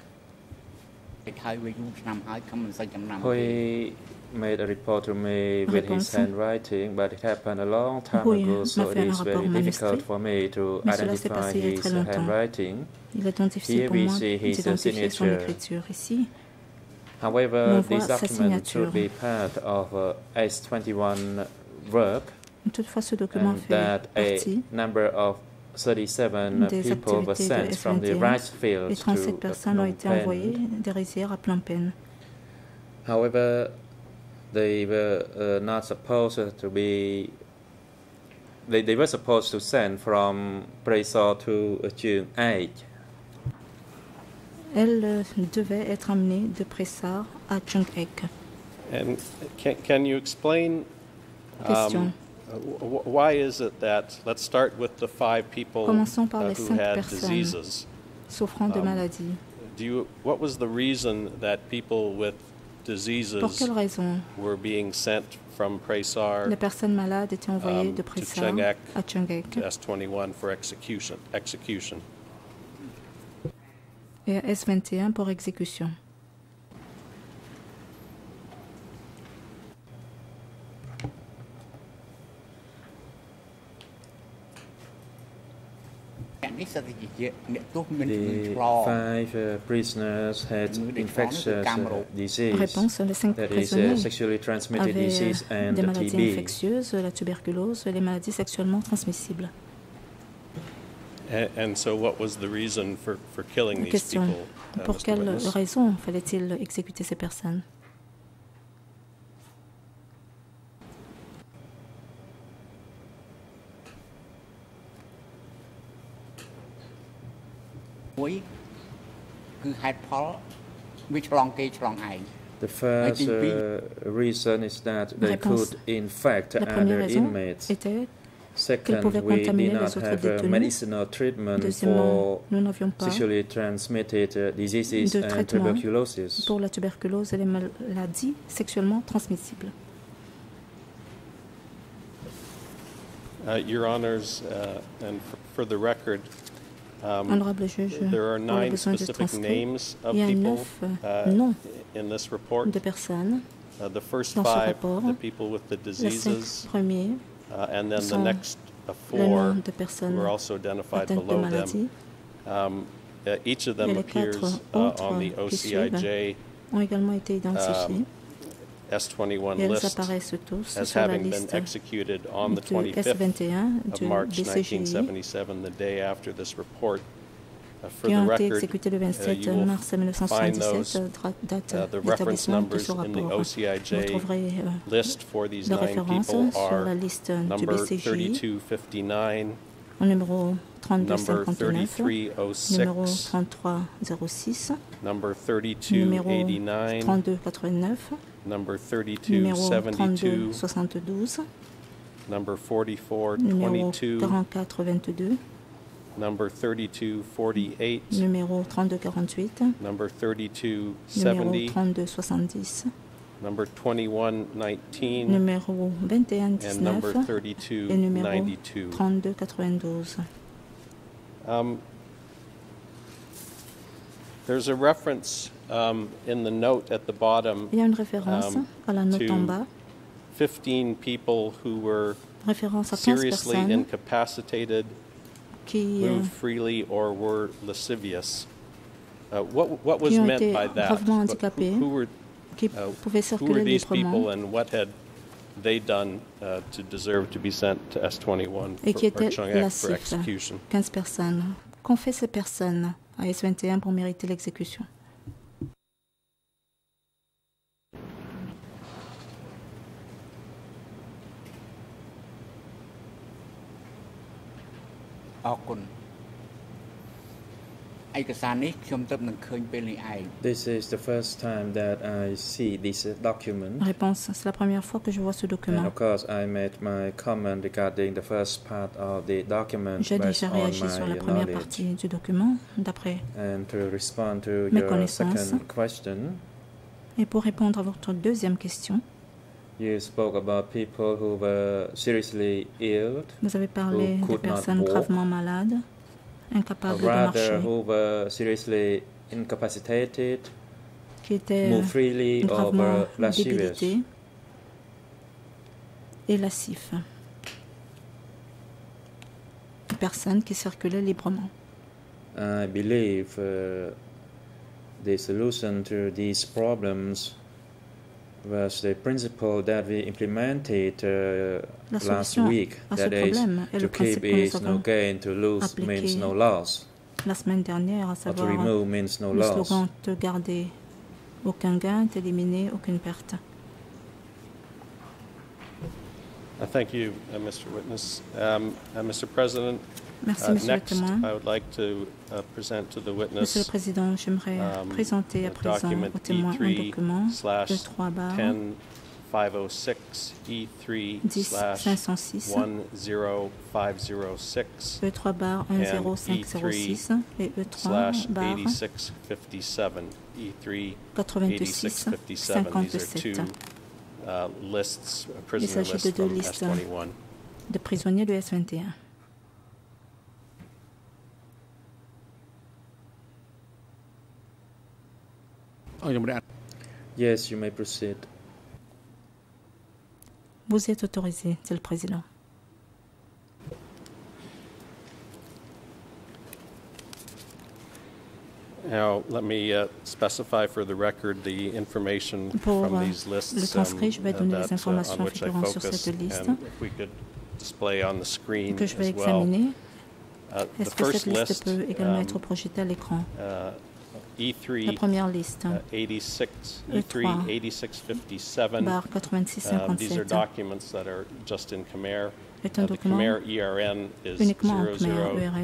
He made a report to me with his handwriting, but it happened a long time ago, so it is very difficult for me to identify his handwriting. Il est donc difficile Here pour we moi see his d'identifier son signature. écriture. Ici, However, on this voit sa document signature. should be part of S21 work, toutefois, ce document and fait that a partie number of 37 des people were activités de sent from the S21 rice et fields 37 to personnes ont été Phnom envoyées Penh. des rizières à Phnom Penh. However, they were not supposed to be. They were supposed to send from Presor to June 8. Elles devaient être amenées de Pressar à Guek. And can you explain Question. Why is it that, let's start with the 5 people who had diseases. Souffrant de maladies. What was the reason that people with diseases were being sent from Presar les personnes malades étaient envoyées de Presar à Guek to S21 for execution? Et à S21 pour exécution. The 5 prisoners had infectious disease, Réponse, les 5 that prisonniers is sexually transmitted disease and des maladies TB. infectieuses, la tuberculose et les maladies sexuellement transmissibles. And so what was the reason for killing these Question. people? Pour quelle raison fallait-il exécuter ces personnes? The first reason is that they could infect other inmates. Second, we did not have medicinal treatment for sexually transmitted diseases and tuberculosis. Pour la tuberculose et les maladies sexuellement transmissibles. Your Honors, and for the record, Honorable juge, there are 9 specific names of people in this report. De personnes. The first 5, the people with the diseases, and then the next 4 who are also identified below them. Each of them appears on the OCIJ S21 list as having been executed on the 25th of March 1977, the day after this report. For the record, you will find those, the reference numbers in the OCIJ list for these 9 people are number 3259, numéro 3259, number 3306, number 3289, 3289, number 3272, 3272, number 4422, 4422, number 3248, numéro 3248, number 3270, numéro 3270, number 2119, numéro 2119, and number et numéro 3292. 3292. There's a reference in the note at the bottom Il y a une référence à la note en bas. 15 people who were Référence à 15 seriously personnes incapacitated, qui moved freely, or were lascivious. What was ont meant été by that? gravement handicapés, qui pouvaient Who were circuler these people, librement and what had they done to deserve to be sent to S21 et qui or étaient Chung-Ek for lascifs. execution? 15 personnes. Qu'ont fait ces personnes à S21 pour mériter l'exécution? This is the first time that I see this document. Réponse, c'est la première fois que je vois ce document. And of course, I made my comment regarding the first part of the document J'ai based déjà on réagi sur la my première knowledge. partie du document, d'après And to respond to mes your connaissances. second question, Et pour répondre à votre deuxième question, you spoke about people who were seriously ill, vous avez parlé who des could not personnes walk, gravement malades, incapables de rather marcher, who were seriously incapacitated, qui étaient move freely or gravement were lascivious. débilités et lascifs. Des personnes qui circulaient librement. I believe the solution to these problems was the principle that we implemented La last solution week. à ce That is, problème est to le principe keep que is nous no avons gain, to lose means appliqué no loss, la semaine dernière, à or to savoir remove means no le loss. slogan « Te garder aucun gain, t'éliminer aucune perte ». Thank you, Mr. Witness. Mr. President, Merci, Monsieur le next, témoin. I would like to present to the witness Monsieur le Président, j'aimerais présenter à présent au témoin un document de 3 barres 506, E3/10506, E3/10506 et E3/8657, E3/8657. Lists, Il s'agit de deux listes de prisonniers de S21. Yes, you may proceed. Vous êtes autorisé, Monsieur le Président. Now, let me specify for the record the information Pour from these lists le transcrit, je vais donner les informations on which I figurant sur focused, cette liste and if we could display on the screen que je vais as well. examiner. The Est-ce que first cette liste list, peut également être projetée à l'écran? E3, La première liste, E3/8657. barre 8657, These are documents that are just in Khmer. est un The document Khmer ERN is uniquement en Khmer, ERN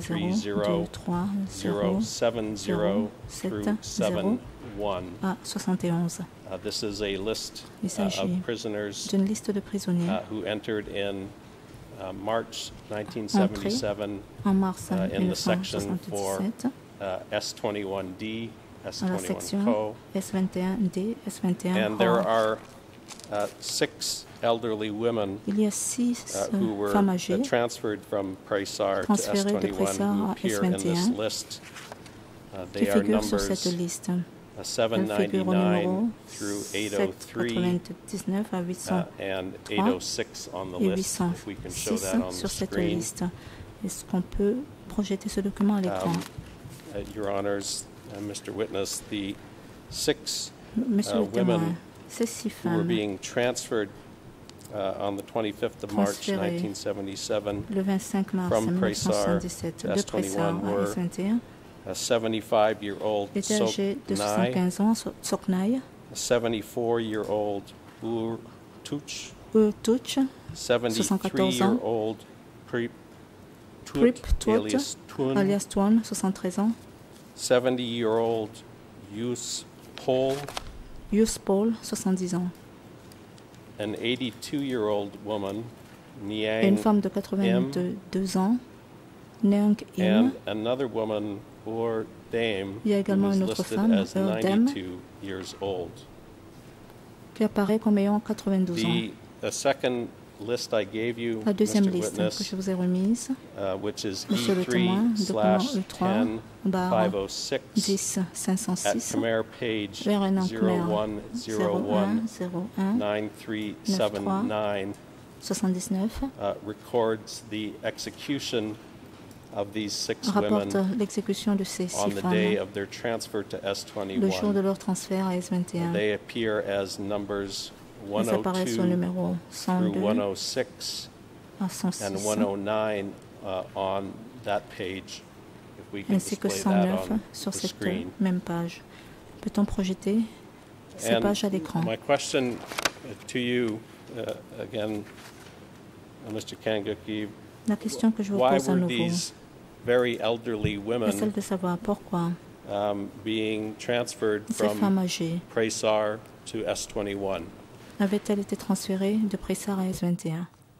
00230070 through 71. à 71. This is a list Il s'agit of prisoners d'une liste de prisonniers who entered in March 1977 en mars in the section for 1977 S21D, dans la section S21Co. S21D, S21 And there are 6 elderly women Il y a 6 who were femmes âgées transferred from Praesar to transférées de S21 Praesar who à appear in this S21 list. qui They are figurent sur cette numbers liste. Elles figurent au 799 numéro through 803 799 à 800 and 806 on the et list. If we can show 806 that on sur the cette screen. liste. Est-ce qu'on peut projeter ce document à l'écran? Your Honors, Mr. Witness, the 6 Monsieur le témoin, women ces 6 who were femmes being transferred on the 25th of March transférées 1977 le 25 mars from Praesar 1977 to de Praesar S21 à were S21 a 75-year-old était âgé de Soknai, 75 ans, Soknai, a 74-year-old Duch, Duch, 73-year-old Prip Tut, Tut, alias Tuan, 73 ans, 70-year-old Yus Pol, Yus Paul, 70 ans, an 82-year-old woman, et une Niang femme de 82 ans, Neang Im. and another woman, Ur Dame, Il y a who également was une autre listed femme, as Ur Dame, 92 years old. qui apparaît comme ayant 92 ans. The second list I gave you, La deuxième Mr. liste que Witness, je vous ai remise, which is Monsieur le témoin, document E3, barre 10/506 10 at 506, Khmer page VRN en Khmer 0101 0101 9379 79 records the execution of these 6 rapporte women l'exécution de ces 6 on the day femmes of their transfer to le jour de S21. leur transfert à S21. They appear as numbers Ils apparaissent au 102 numéro through 102 106 à 106 and 109 on that page. If we can ainsi que display that 109 on sur the cette screen. même page. Peut-on projeter ces And pages à l'écran? my question to you, again, Mr. Kanguki, La question que je vous why pose à were nouveau these very elderly est women celle de savoir pourquoi being transferred ces femmes from âgées Praesar to S21? avaient-elles été transférées de Praesar à S21?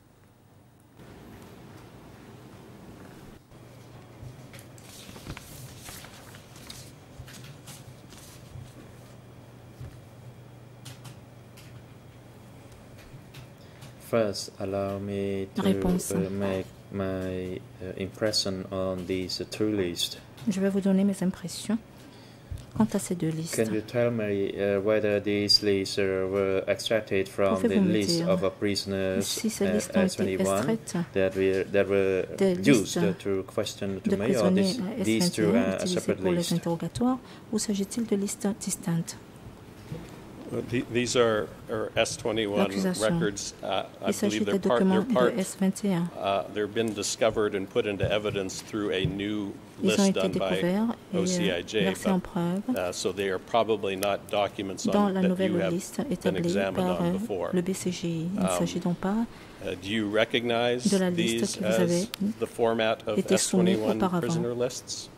First, allow me to make my impression on these two lists. Je vais vous donner mes impressions quant à ces deux listes. Can you tell me whether these lists were extracted from the list of prisoners si ces listes ont été extraites that were used to question to me, or these two are separate pour les lists? interrogatoires, ou s'agit-il de listes distinctes? These are S21 records. I believe they're they've been discovered and put into evidence through a new list done by OCIJ, but, so they are probably not documents on, that you have been examined on before. Le BCGI. Il ne s'agit donc pas do you recognize these as the format of S21 prisoner lists?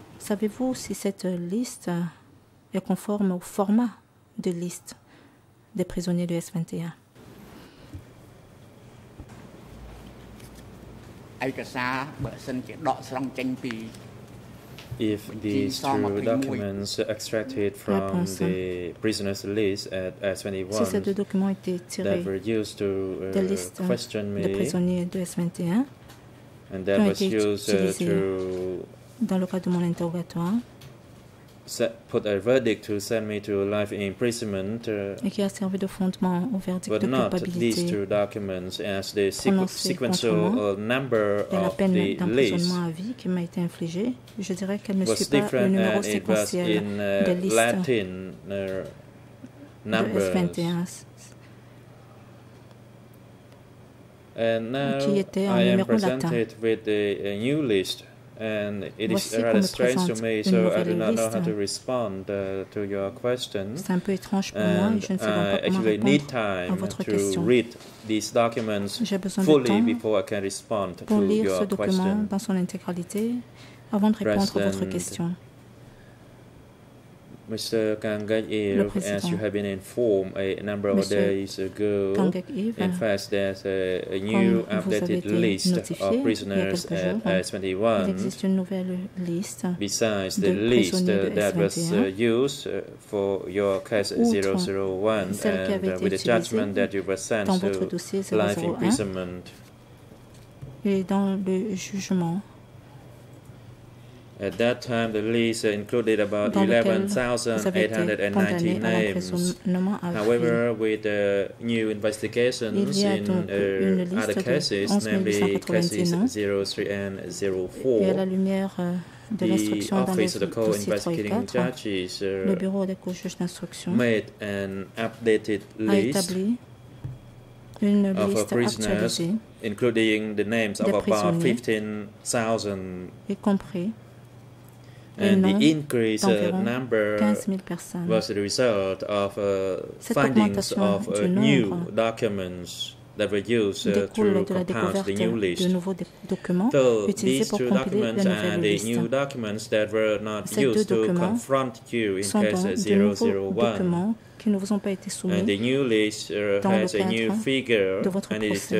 Savez-vous si cette liste est conforme au format de liste des prisonniers du S21. If these two documents extracted from the prisoners' list at S21 si ces deux documents étaient tirés des listes de prisonniers de S21 and that was used dans le cadre de mon interrogatoire, put a verdict to send me to life imprisonment, et qui a servi de fondement au verdict de culpabilité, these two documents as the sequential number et la of peine the d'emprisonnement à vie qui m'a été infligée, je dirais qu'elle ne suit pas le numéro séquentiel des listes Latin, de S21. And now qui était en I am numéro latin. presented with a new list, and it is rather strange to me, so I do not know how to respond to your question. C'est un peu étrange pour moi et je ne sais pas comment répondre à votre question. Read these documents J'ai besoin de fully temps before I can respond pour to lire ce your document question. dans son intégralité avant de répondre à votre question. Mr. Guek, as you have been informed a number of days ago, in fact, there's a new updated list of prisoners at S21, besides the list that was used for your case 001, and with the judgment that you were sent to life imprisonment. Et dans le jugement, at that time, the list included about 11,890 names. However, with new investigations in other cases, namely cases 03 and 04, the Office of the Co-Investigating Judges made an updated list of prisoners, including the names of about 15,000. And the increased number was the result of findings of new documents that were used to compile the new list. So these two documents and the new documents that were not used to confront you in case 001. And the new list has a new figure, and it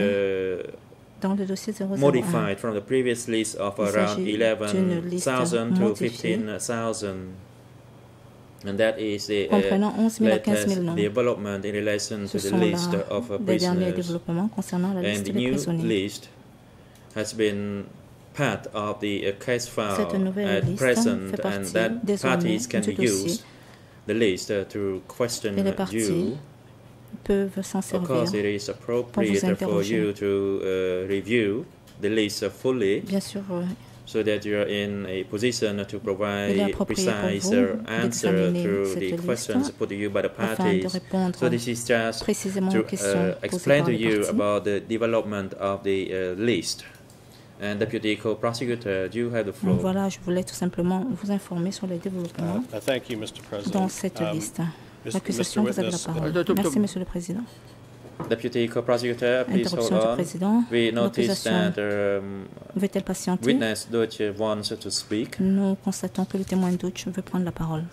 modified from the previous list of around 11,000 to 15,000. And that is the latest development in relation to the list of prisoners. And the new list has been part of the case file at present, and that parties can use the list to question you. Peuvent s'en servir. Of course, it is appropriate for you to review the list fully, bien sûr, so that you are in a position to provide precise answer to the questions put to you by the parties. So this is just to explain to you about the development of the list. And Deputy Co-Prosecutor, you have the floor. Voilà, je voulais tout simplement vous informer sur les développements dans cette liste. L'accusation, vous avez la parole. Merci, Monsieur le Président. Deputy Co-Prosecutor, please hold on. We notice that witness Duch wants to speak. Nous constatons que le témoin Duch veut prendre la parole.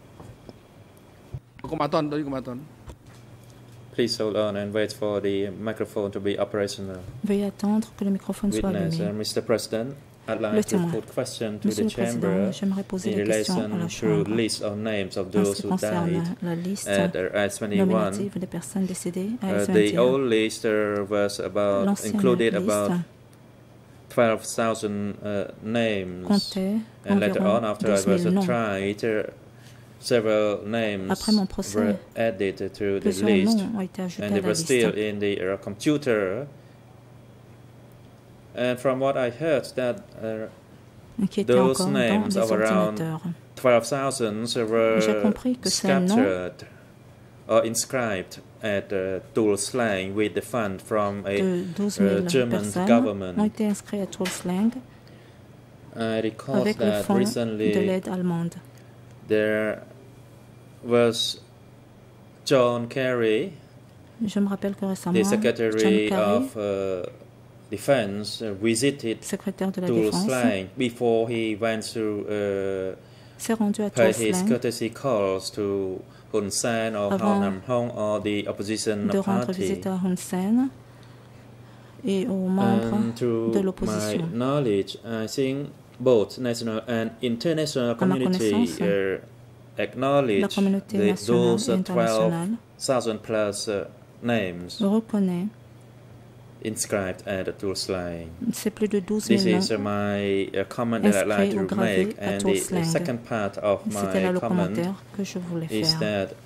Please hold on and wait for the microphone to be operational. Veuillez attendre que le microphone soit allumé. Mr. President, I'd like to put question to the chamber in relation to list of names of those who died at S21. The old list was included about 12,000 names, and later on, after I was tried, several names were added to the list, and they were still in the computer. And from what I heard, that those names of around 12,000 were scattered or inscribed at Duch slang with the fund from a German government. I recall that recently there was John Kerry, the Secretary of Defense, visited Duch slang before he went to pay his courtesy calls to Hun Sen or avant Nam Hong or the opposition de rendre party. visite à Hun Sen et aux membres de l'opposition. My knowledge, I think both national and international community acknowledge those 12,000 plus names reconnaît inscribed at the Duch line. C'est plus de 12 This 000 is noms my comment that I'd like to make, and the second part of C'était là my le comment commentaire que je voulais is faire. that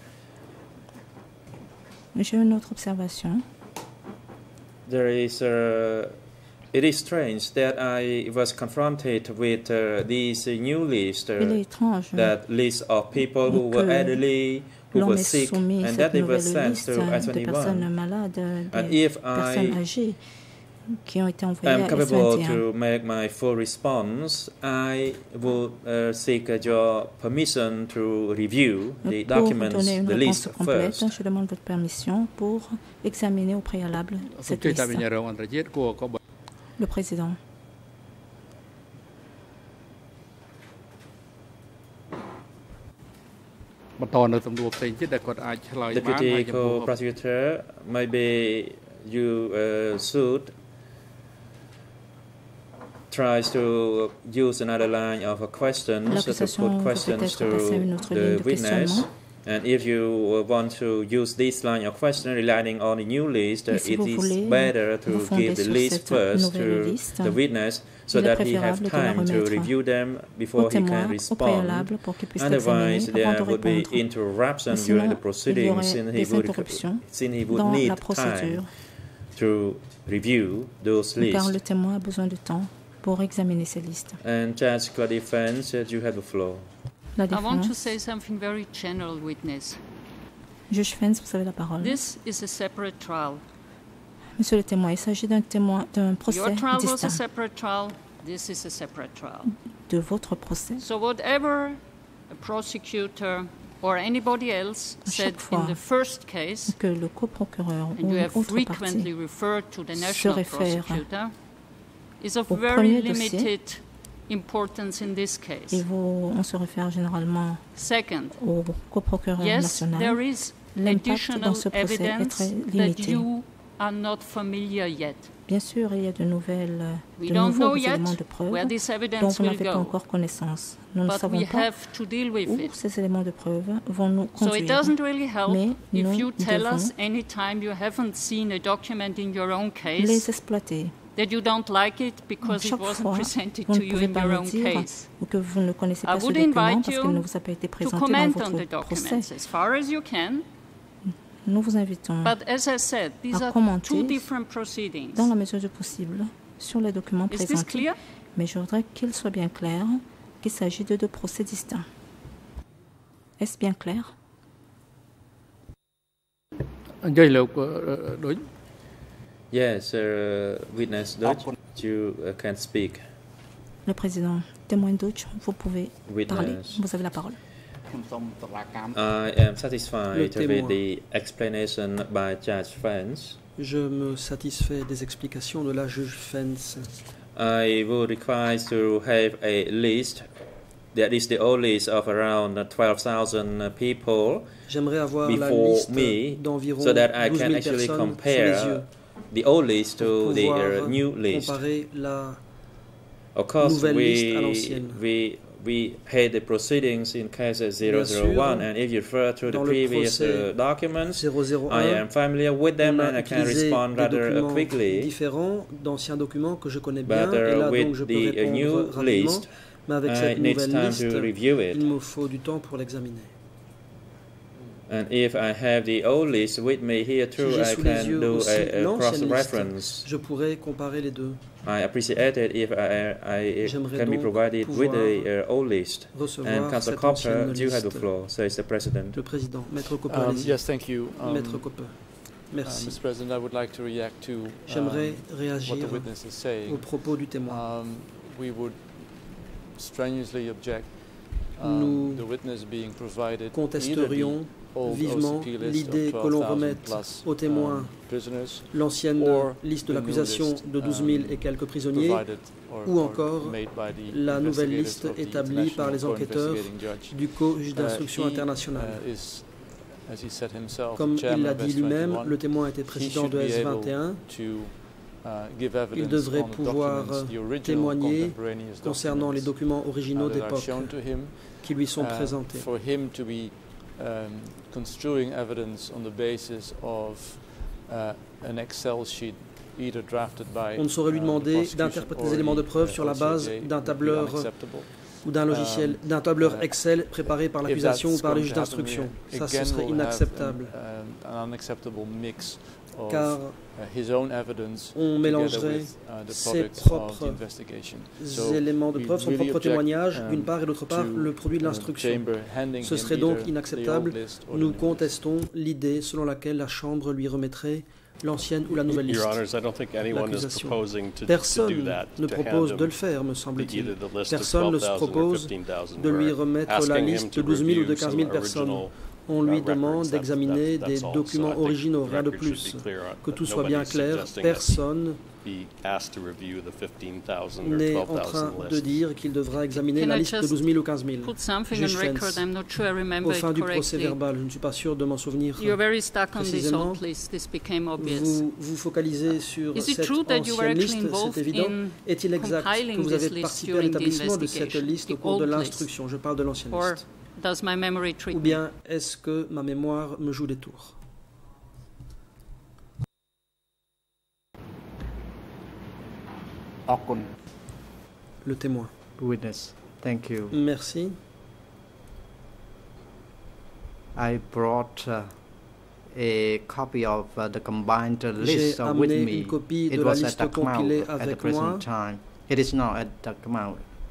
J'ai une autre observation. there is it is strange that I was confronted with this new list, Il est étrange that list of people who were elderly, who l'on were ait sick, soumis and cette that they were nouvelle sent liste to des personnes I-21. malades, And des if personnes I âgées qui ont été envoyées am à capable S21. to make my full response, I would seek your permission to review the Pour documents, donner une the réponse list complète, first. je demande votre permission pour examiner au préalable cette liste. Le président. Deputy Co-Prosecutor, maybe you should try to use another line of questions to put questions to the witness. And if you want to use this line of question relying on the new list, it is better to give the list first to the witness so that he has time to review them before he can respond. Otherwise, there would be interruption during the proceedings since he would need time to review those Car le lists. témoin a besoin de temps pour examiner ces listes. And Judge Defense, you have the floor. La I want to défense. say something very general, witness. Juge Fens, vous avez la parole. This is a separate trial. Monsieur le témoin, il s'agit d'un procès Your trial was a distinct separate trial. This is a separate trial. de votre procès. So whatever a prosecutor or anybody else said Chaque fois in the first case, que le coprocureur and ou you une have autre frequently partie referred to the se national réfère prosecutor, is of au very premier dossier. limited importance in this case. et on se réfère généralement Second, au coprocureur yes, national, there is l'impact additional dans ce procès est evidence très that limité. you are not familiar yet. Bien sûr, il y a de nouveaux We don't know éléments yet de preuve where this dont evidence vous will n'avez pas go, encore connaissance. Nous ne but savons we pas have to deal with où it. ces éléments de preuve vont nous So it conduire. doesn't really help Mais if nous you tell devons us anytime you haven't seen a document in your own les case exploiter. that you don't like it because it Chaque wasn't fois, presented vous to ne you pouvez in pas your me own dire case. ou que vous ne connaissez I pas ce would document invite parce you qu'il ne vous a pas été to présenté dans comment on votre the procès. documents as far as you can, Nous vous invitons but as I said, these à are commenter two different proceedings. dans la mesure du possible sur les documents Is this présentés. clear? Mais je voudrais qu'il soit bien clair qu'il s'agit de deux procès distincts. Est-ce bien clair? Yes, witness Duch, you can speak. Le président, témoin Duch, vous pouvez parler. Witness. Vous avez la parole. I am satisfied Le témoin. with the explanation by Judge Fens. Je me satisfais des explications de la juge Fens. I would require to have a list, that is the old list of around 12,000 people J'aimerais avoir la before liste me, d'environ so that I 12 can 000 actually personnes sous les yeux compare the old list pour to the pouvoir new list. comparer la Of course, nouvelle liste à l'ancienne. we had the proceedings in case Bien sûr, 001, and if you refer to the dans le previous procès documents, 001, I am familiar with them on a and I can utilisé respond des rather documents quickly. différents d'anciens documents que je connais bien, But et là with donc je peux the répondre new rapidement, list, mais avec I cette need nouvelle time liste, to review it. il me faut du temps pour l'examiner. And if I have the old list with me here too, Si j'ai I sous les can yeux do aussi a l'ancienne cross-reference. liste, je pourrais comparer les deux. I appreciate it if I J'aimerais can be donc provided with pouvoir the old list. recevoir And Councillor cette Copper, ancienne you have the liste. floor, says the President. Le président, Maître Copper, allez-y. Yes, thank you. Maître Copper, merci. Mr. President, I would like to react to J'aimerais what réagir the witness is saying. aux propos du témoin. We would strenuously object Nous the witness being provided contesterions vivement l'idée que l'on remette au témoin l'ancienne liste de l'accusation de 12 000 et quelques prisonniers, ou encore la nouvelle liste établie par les enquêteurs du juge d'instruction international. Comme il l'a dit lui-même, le témoin était président de S21. Il devrait pouvoir témoigner concernant les documents originaux d'époque qui lui sont présentés. Construing evidence on the basis of an Excel sheet either drafted by on ne saurait lui demander d'interpréter des éléments de preuve sur la base d'un tableur ou d'un logiciel, d'un tableur Excel préparé par l'accusation ou par le juge d'instruction. Ça, ce serait inacceptable. Car on mélangerait ses propres éléments de preuve, son propre témoignage, d'une part, et d'autre part, le produit de l'instruction. Ce serait donc inacceptable. Nous contestons l'idée selon laquelle la Chambre lui remettrait l'ancienne ou la nouvelle liste. Personne ne propose de le faire, me semble-t-il. Personne ne se propose de lui remettre la liste de 12 000 ou de 15 000 personnes. On lui demande d'examiner des documents originaux, rien de plus. Que tout soit bien clair, personne n'est en train de dire qu'il devra examiner la liste de 12 000 ou 15 000. Au fin du procès verbal, je ne suis pas sûr de m'en souvenir précisément. Vous vous focalisez sur cette ancienne liste, c'est évident. Est-il exact que vous avez participé à l'établissement de cette liste au cours de l'instruction? Je parle de l'ancienne liste. Ou bien est-ce que ma mémoire me joue des tours? Le témoin. Witness. Thank you. Merci. I brought a copy of the combined list with me. Une copie It de la was liste at compilée at the avec present moi. time. It is now at Takmau.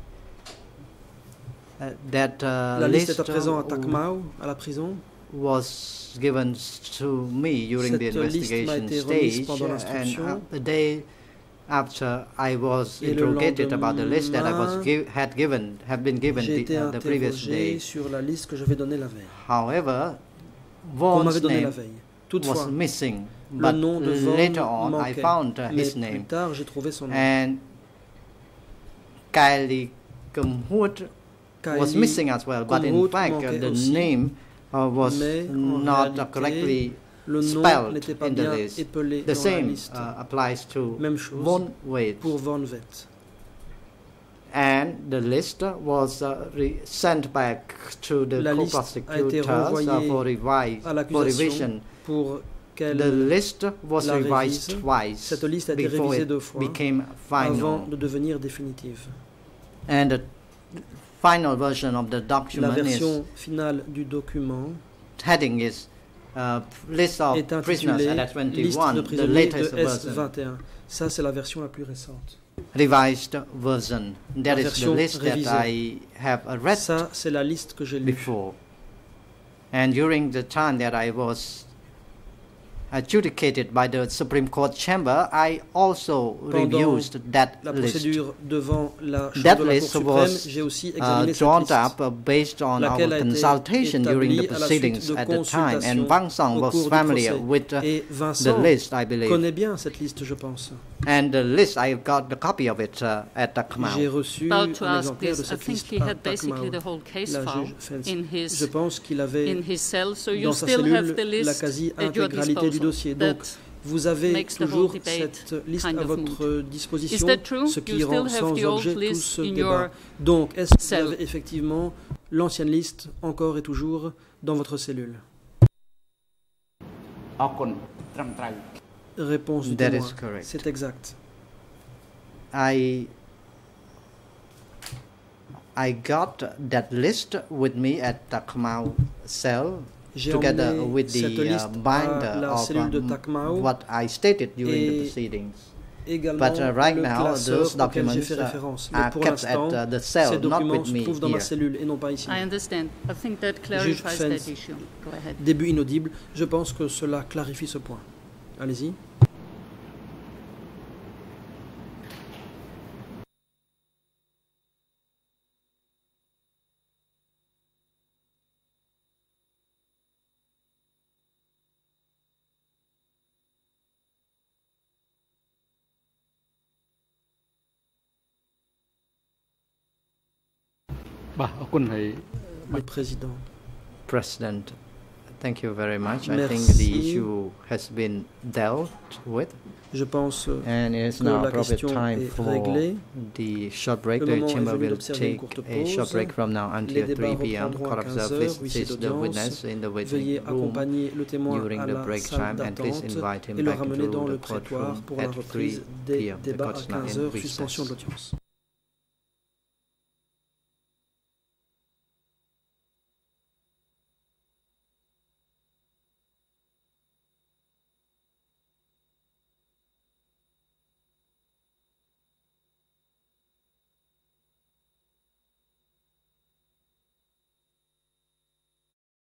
La liste est à présent à Takmau, à la prison. Was given to me during the investigation stage, and the day after I was interrogated about the list that I was have been given the previous day. Sur la liste que je vais donner la veille. However, Vaughn's name was missing, but later on I found his name. Plus tard, j'ai trouvé son nom. And Kylie Kumhut was missing as well, but in fact the name was not correctly spelled in the list. The same applies to Von Wet. Pour Von Wet. And the list was sent back to the co-prosecutors for revision. The list was revised twice Cette liste a été before révisée it 2 fois became final. Avant de devenir définitive. And the final version of the La document version finale du document heading is list of est prisoners at liste S21, de the prisonniers latest de version. S21. Ça, c'est la version la plus récente. Revised version. That is the list révisée. that I have read Ça, c'est la liste que j'ai lue. before. And during the time that I was adjudicated by the Supreme Court chamber, I also reviewed that la list. procédure devant la Chambre That de la Cour list suprême, was j'ai aussi examiné cette drawn liste, up based on our laquelle a été consultation during the établie à la suite proceedings de at the time, and consultations Vincent au was cours du familiar procès. with Et the Vincent list, I believe. connaît bien cette liste, je pense. And the list, I got the copy of it at the J'ai Khmer. reçu un exemplaire de cette liste à Takmau. La juge Fentz. Je pense qu'il avait dans sa cellule la quasi-intégralité du dossier. Donc, vous avez toujours cette liste à votre disposition, ce qui rend sans objet tout ce débat. Donc, est-ce que vous avez effectivement l'ancienne liste encore et toujours dans votre cellule? Réponse du témoin. C'est exact. I got that list with me at the Khmer cell, together with the binder of what I stated during the proceedings. But right now, those documents are kept at the cell, not with me dans ma here. cellule et non pas ici. I understand. I think that clarifies that issue. Go ahead. Début inaudible. Je pense que cela clarifie ce point. Allez-y. Le président. President, Thank you very much. Merci. I think the issue has been dealt with. Je pense and it is que now la appropriate question time est for réglée. the short break. Le The moment chamber est venu will d'observer une take courte a short pause. break from now Les until débats 3 p.m. reprendront Court à of 15 heures, Service huissier sees the witness in the d'audience. Veuillez waiting room accompagner le témoin during à the la break salle time and please d'attente invite him et le back ramener to dans le the courtroom prétoire pour la at 3 reprise des p.m. The débats court à is now 15 in heures, recess. suspension de l'audience.